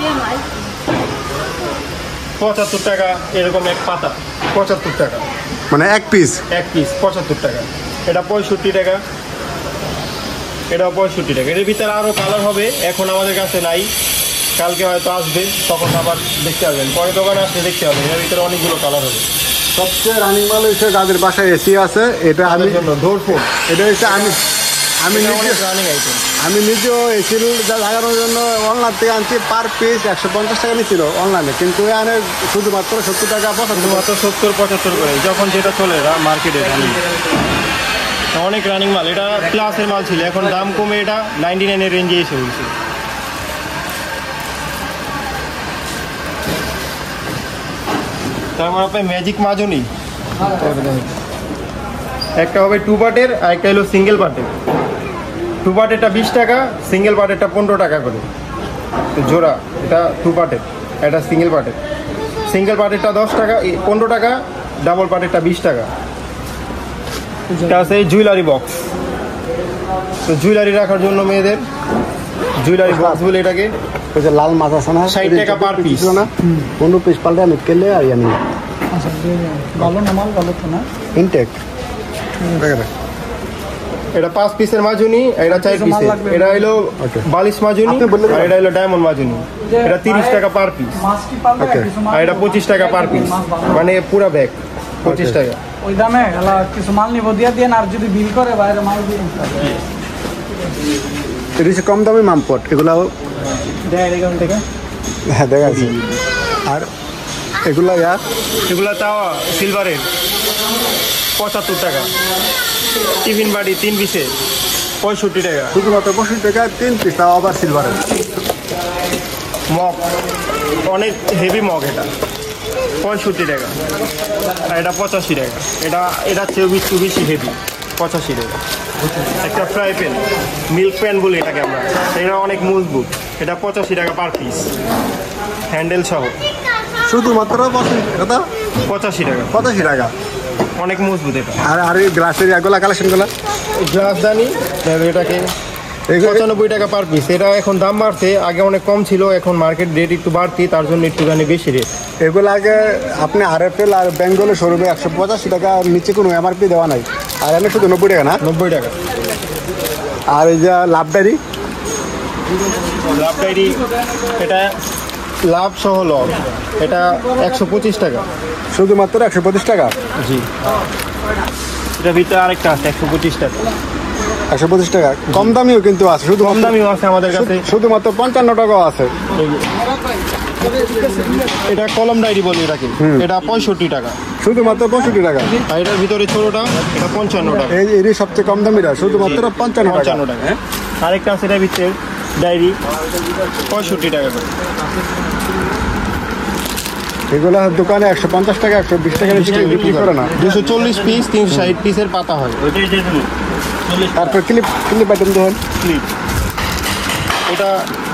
পঁচাত্তর টাকা, এরকম এক পাতা পঁচাত্তর টাকা, মানে এক পিস এক পিস পঁচাত্তর টাকা। এটা পঁয়ষট্টি টাকা, এটাও পঁয়ষট্টি টাকা। এর ভিতরে আরও কালার হবে, এখন আমাদের কাছে নাই, কালকে হয়তো আসবে, তখন আবার দেখতে পাবেন। পরে দোকানে আসলে দেখতে পাবেন, এর ভিতরে অনেকগুলো কালার হবে। সবচেয়ে রানিং মাল হচ্ছে যাদের বাসায় এসি আছে এটা আমি তাদের জন্য ডোর ফোন, এটা হচ্ছে আমি আমি এটা নিজে অনেক রানিং আইটেম। আমি নিজেও এই সিল লাগানোর জন্য অনলাইন থেকে আনছি, পার পিস একশো পঞ্চাশ টাকা নিয়েছিল অনলাইনে, কিন্তু এখানে শুধুমাত্র সত্তর টাকা পঁচাত্তর শুধুমাত্র সত্তর পঁচাত্তর করে যখন যেটা চলে মার্কেটে রানিং, অনেক রানিং মাল। এটা প্লাসের মাল ছিল, এখন দাম কমে এটা নাইনটি নাইনের রেঞ্জে এসে বলছে। তারপর আপনার ম্যাজিক মাজনি, একটা হবে টু পার্টের আর একটা হলো সিঙ্গেল পার্টের। টু পার্টেরটা বিশ টাকা, সিঙ্গেল পার্টেরটা পনেরো টাকা করে তো জোড়া। এটা টু পার্টের, এটা সিঙ্গেল পার্টের। সিঙ্গেল পার্টেরটা দশ টাকা, পনেরো টাকা, ডাবল পার্টেরটা বিশ টাকা। এটা আছে জুয়েলারি বক্স, তো জুয়েলারি রাখার জন্য মেয়েদের জুয়েলারি বক্স বলে এটাকে। ওই যে লাল মাছ আছে না, ষাট টাকা per piece। ছিল না, পনেরো পিস পাল্টে আমি কেলে আর ইয়ে নিলাম। আচ্ছা ভালো না মাল, ভালো তো না ইনটেক এটা পাঁচ পিসের মাজুনি, এটা চার কিছু মাল পিসের। লাগবে। এটা হলো Okay. বালিশ মাজুনি আপনি বললে আর এটা হলো ডায়মন্ড মাজুনি। এটা তিরিশ টাকা পার পিস, মাছ কি পারবে Okay. কিছু মাল আর এটা পঁচিশ টাকা পার পিস, মাছ ভালো। মানে পুরা ব্যাগ পঁচিশ Okay. টাকা। ওই দামে এলা কিছু মাল নিব দিয়া দিয়ে আর যদি বিল করে বাইরে মাল দিয়ে এটা হচ্ছে কম দামি মামপট, এগুলাও দেয় এখান থেকে। হ্যাঁ দেখা যাচ্ছে। আর এগুলা ইয়া এগুলো তাও সিলভারের পঁচাত্তর টাকা। টিফিন বাড়ি তিন পিসে পঁয়ষট্টি টাকা। শুধুমাত্র পঁয়ষট্টি টাকা তিন পিস, তাও আবার সিলভারের। মগ অনেক হেভি মগ, এটা পঁয়ষট্টি টাকা আর এটা পঁচাশি টাকা। এটা এটা চেয়ে একটু বেশি হেভি, পঁচাশি টাকা। একটা ফ্রাই প্যান, মিল্ক প্যান বলি এটাকে আমরা, এটা অনেক মজবুত, এটা পঁচাশি টাকা পার পিস, হ্যান্ডেল সহ শুধুমাত্র পঁচাশি টাকা, পঁচাশি টাকা। পঁচাশি টাকা। অনেক মজবুত এটা। আর আর এই গ্লাসের এগুলা কালেকশনগুলো গ্লাস দানি এটাকে এগুলো পঁচানব্বই টাকা পার পিস। এটা এখন দাম বাড়ছে, আগে অনেক কম ছিল, এখন মার্কেট রেট একটু বাড়তি, তার জন্য একটুখানি বেশি রেট। এগুলো আগে আপনি আর এফ এল আর বেঙ্গলের শোরুমে একশো পঁচাশি টাকা, নিচে কোনো এমআরপি দেওয়া নাই, আর এনে শুধু নব্বই টাকা না। নব্বই টাকা। আর এই যে লাভ ডায়েরি, লাভ ডায়েরি এটা লাভ সহ লব, এটা একশো পঁচিশ টাকা। শুধুমাত্র একশো পঁচিশ টাকা। জি, এটা ভিতরে আরেকটা আছে একশো পঁচিশ টাকা। একশো পঁচিশ টাকা কম দামিও কিন্তু আছে, শুধু কম দামিও আছে আমাদের কাছে, শুধুমাত্র পঞ্চান্ন টাকাও আছে। এটা কলম ডায়েরি বলি এটাকে, এটা পঁয়ষট্টি টাকা। শুধুমাত্র পঁয়ষট্টি টাকা। আর এটার ভিতরে ছোটটা, এটা পঞ্চান্ন টাকা। এই এরই সবচেয়ে কম দামিটা, শুধুমাত্র পঞ্চান্ন টাকা। পঞ্চান্ন টাকা। হ্যাঁ, আরেকটা আছে এটার ভিতরে ডায়েরি, পঁয়ষট্টি টাকা করে। এগুলো দোকানে একশো পঞ্চাশ টাকা, একশো বিশ টাকা বিক্রি করে না। দুশো চল্লিশ পিস, তিনশো ষাট পিসের পাতা হয়। তারপর ক্লিপ ক্লিপ আইটেম দেখুন, ক্লিপ, এটা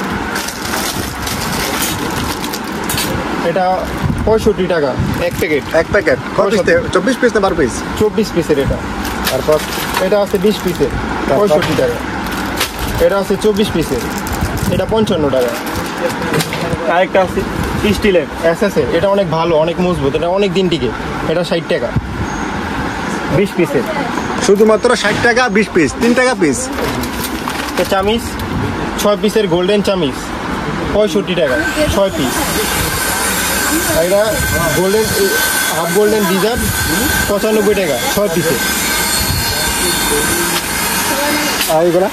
এটা পঁয়ষট্টি টাকা এক প্যাকেট, এক প্যাকেট চব্বিশ পিস না বারো পিস। চব্বিশ পিসের। এটা তারপর এটা আছে বিশ পিসের, পঁয়ষট্টি টাকা। এটা আছে চব্বিশ পিসের, এটা পঞ্চান্ন টাকা। আরেকটা আছে স্টিলের এস এস এর, এটা অনেক ভালো, অনেক মজবুত, এটা অনেক দিন টিকে, এটা ষাট টাকা বিশ পিসের। শুধুমাত্র ষাট টাকা বিশ পিস, তিন টাকা পিস। তো চামিচ ছয় পিসের গোল্ডেন চামিচ পঁয়ষট্টি টাকা ছয় পিস। আর এটা গোল্ডেন হাফ গোল্ডেন ডিজার্ট পঁচানব্বই টাকা ছয় পিসের। আর এগুলা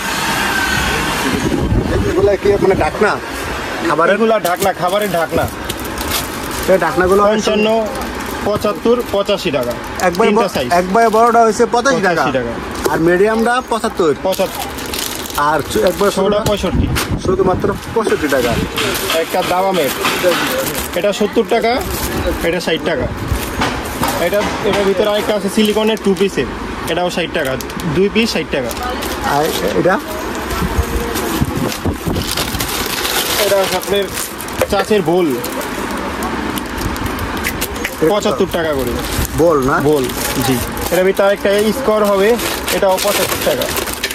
এগুলা কি মানে ঢাকনা খাবারের? এগুলা ঢাকনা, খাবারের ঢাকনা, এই ঢাকনাগুলো পঞ্চান্ন, পঁচাত্তর, পঁচাশি টাকা। একবার তিনটা সাইজ, একবার বড়টা হয়েছে পঁচাশি টাকা, পঁচাশি টাকা। আর মিডিয়ামটা পঁচাত্তর, পঁচাত্তর, আর চ- একবার ষোলোটা ছোটটা পঁয়ষট্টি। শুধুমাত্র পঁয়ষট্টি টাকা। একটা দাবামের, এটা সত্তর টাকা, এটা ষাট টাকা। এটা এটার ভিতরে আরেকটা আছে সিলিকনের টু পিসের, এটাও ষাট টাকা, দুই পিস ষাট টাকা। আর এটা এটা আছে আপনার চাষের বোল, পঁচাত্তর টাকা করে বল না, বোল। জি, এটার ভিতরে আরেকটা স্কোর হবে, এটাও পঁচাত্তর টাকা।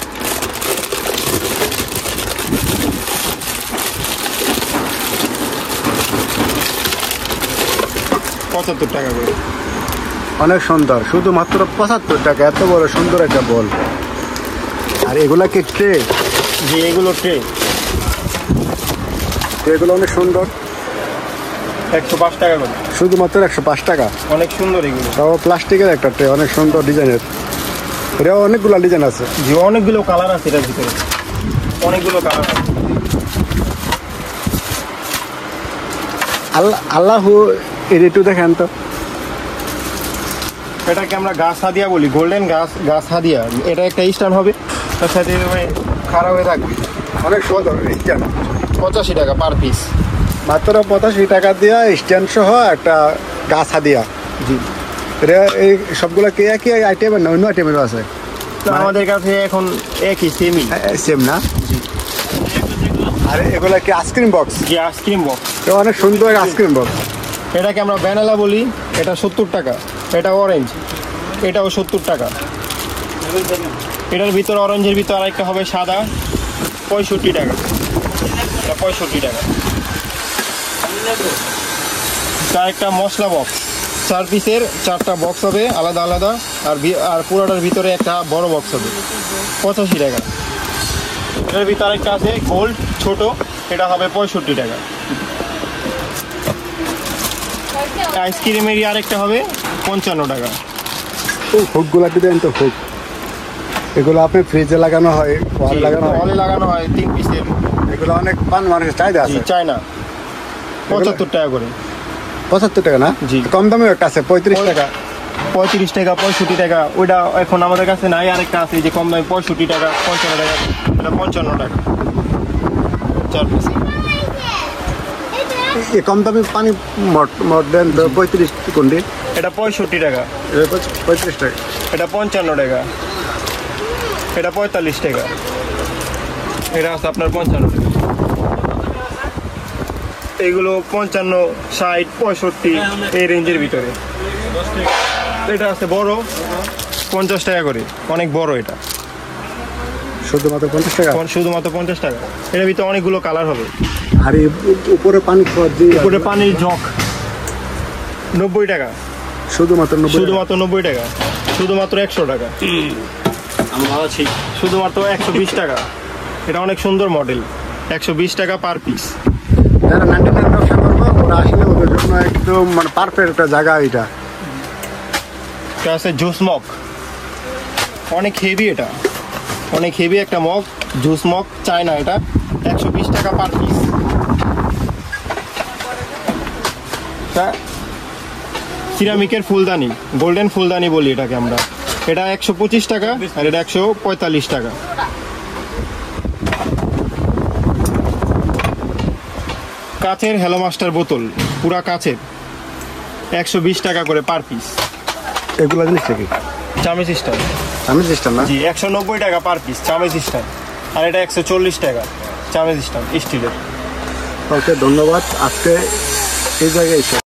পঁচাত্তর টাকা করে। অনেক সুন্দর, শুধুমাত্র পঁচাত্তর টাকা, এত বড় সুন্দর একটা বল। আর এগুলা কি ট্রে? জি, এগুলো ট্রে, এগুলো অনেক সুন্দর, একশো পাঁচ টাকা করে, শুধুমাত্র একশো পাঁচ টাকা। অনেক সুন্দর এগুলো। তাও প্লাস্টিকের একটা ট্রে, অনেক সুন্দর ডিজাইনের। এটা অনেকগুলো ডিজাইন আছে। যে অনেকগুলো কালার আছে এটার ভিতরে, অনেকগুলো কালার আছে। আল্লাহ আল্লাহু এটা একটু দেখেন তো। এটাকে আমরা গাছ হাদিয়া বলি, গোল্ডেন গাছ গাছ হাদিয়া। এটা একটা স্টান হবে, তার সাথে খারাপ হয়ে থাকবে। অনেক সুন্দর স্ট্যান্ড, পঁচাশি টাকা পার পিস। মাত্র পঁচাশি টাকা দিয়া স্ট্যান্ড সহ একটা গাছ হাদিয়া। জি, এটা এই সবগুলো কি একই আইটেমের না অন্য আইটেমেরও আছে? না, আমাদের কাছে এখন একই সেমই। সেম না? আরে এগুলা কি আইসক্রিম বক্স? যে আইসক্রিম বক্স, এটা অনেক সুন্দর আইসক্রিম বক্স। এটাকে আমরা ভ্যানিলা বলি। এটা সত্তর টাকা। এটা অরেঞ্জ, এটাও সত্তর টাকা। এটার ভিতরে অরেঞ্জের ভিতরে আরেকটা হবে সাদা, পঁয়ষট্টি টাকা। এটা পঁয়ষট্টি টাকা। তার একটা মশলা বক্স, চার পিসের চারটা বক্স হবে আলাদা আলাদা, আর ভি- আর পুরোটার ভিতরে একটা বড় বক্স হবে, পঁচাশি টাকা। এটার ভিতরে আরেকটা আছে গোল্ড ছোট, এটা হবে পঁয়ষট্টি টাকা। আইসক্রিমেরই আরেকটা হবে পঞ্চান্ন টাকা। হুকগুলা দেন তো, হুক এগুলো আপনি ফ্রিজে লাগানো হয়, ওয়ালে লাগানো হয়, হলে লাগানো হয় তিন পিসের। এগুলো অনেক পান মানুষের চাহিদা আছে। চায়না পঁচাত্তর টাকা করে। পঁচাত্তর টাকা না? জি। কম দামেও একটা আছে পঁয়ত্রিশ টাকা। পঁয়ত্রিশ টাকা, পঁয়ষট্টি টাকা। ওইটা এখন আমাদের কাছে নাই। আরেকটা আছে যে কম দামে পঁয়ষট্টি টাকা, পঞ্চান্ন টাকা। এটা পঞ্চান্ন টাকা চার পিস। এই কম দামি পানি মট মট দেন তো পঁয়ত্রিশ কোনটি? এটা পঁয়ষট্টি টাকা। এটা পঁচ- পঁয়ত্রিশ টাকা। এটা পঞ্চান্ন টাকা। এটা পঁয়তাল্লিশ টাকা। এটা আছে আপনার পঞ্চান্ন টাকা। এগুলো পঞ্চান্ন, ষাট, পঁয়ষট্টি এই রেঞ্জের ভিতরে। এটা আছে বড়, পঞ্চাশ টাকা করে, অনেক বড়। এটা শুধুমাত্র পঞ্চাশ টাকা। শুধুমাত্র পঞ্চাশ টাকা। এটার ভিতরে অনেকগুলো কালার হবে। আর এই উপরে পানি খাওয়া দিয়ে উপরে পানির জগ নব্বই টাকা। শুধুমাত্র নব্বই টাকা। শুধুমাত্র নব্বই টাকা। শুধুমাত্র একশো টাকা। আমি ভালো আছি। শুধুমাত্র একশো বিশ টাকা। এটা অনেক সুন্দর মডেল, একশো বিশ টাকা পার পিস। যারা নাইনটি নাইন ব্যবসা করবো ওরা আসলে ওদের জন্য একদম মানে পারফেক্ট একটা জায়গা এটা। এটা আছে জুস মগ, অনেক হেভি। এটা অনেক হেভি একটা মগ, জুস মগ চায়না। এটা একশো বিশ টাকা পার পিস। সিরামিকের ফুলদানি, গোল্ডেন ফুলদানি বলি এটাকে আমরা। এটা একশো পঁচিশ টাকা, আর এটা একশো পঁয়তাল্লিশ টাকা। কাচের হ্যালো মাস্টার বোতল, পুরা কাচের, একশো বিশ টাকা করে পার পিস। এগুলো জিনিসটা কি? চামচ স্টাইল। আমি চেষ্টা না। জি, একশো নব্বই টাকা পার পিস চামচ স্টাইল। আর এটা একশো চল্লিশ টাকা চামচ স্টাইল স্টিলের। ওকে, ধন্যবাদ। আজকে এই জায়গায় এসে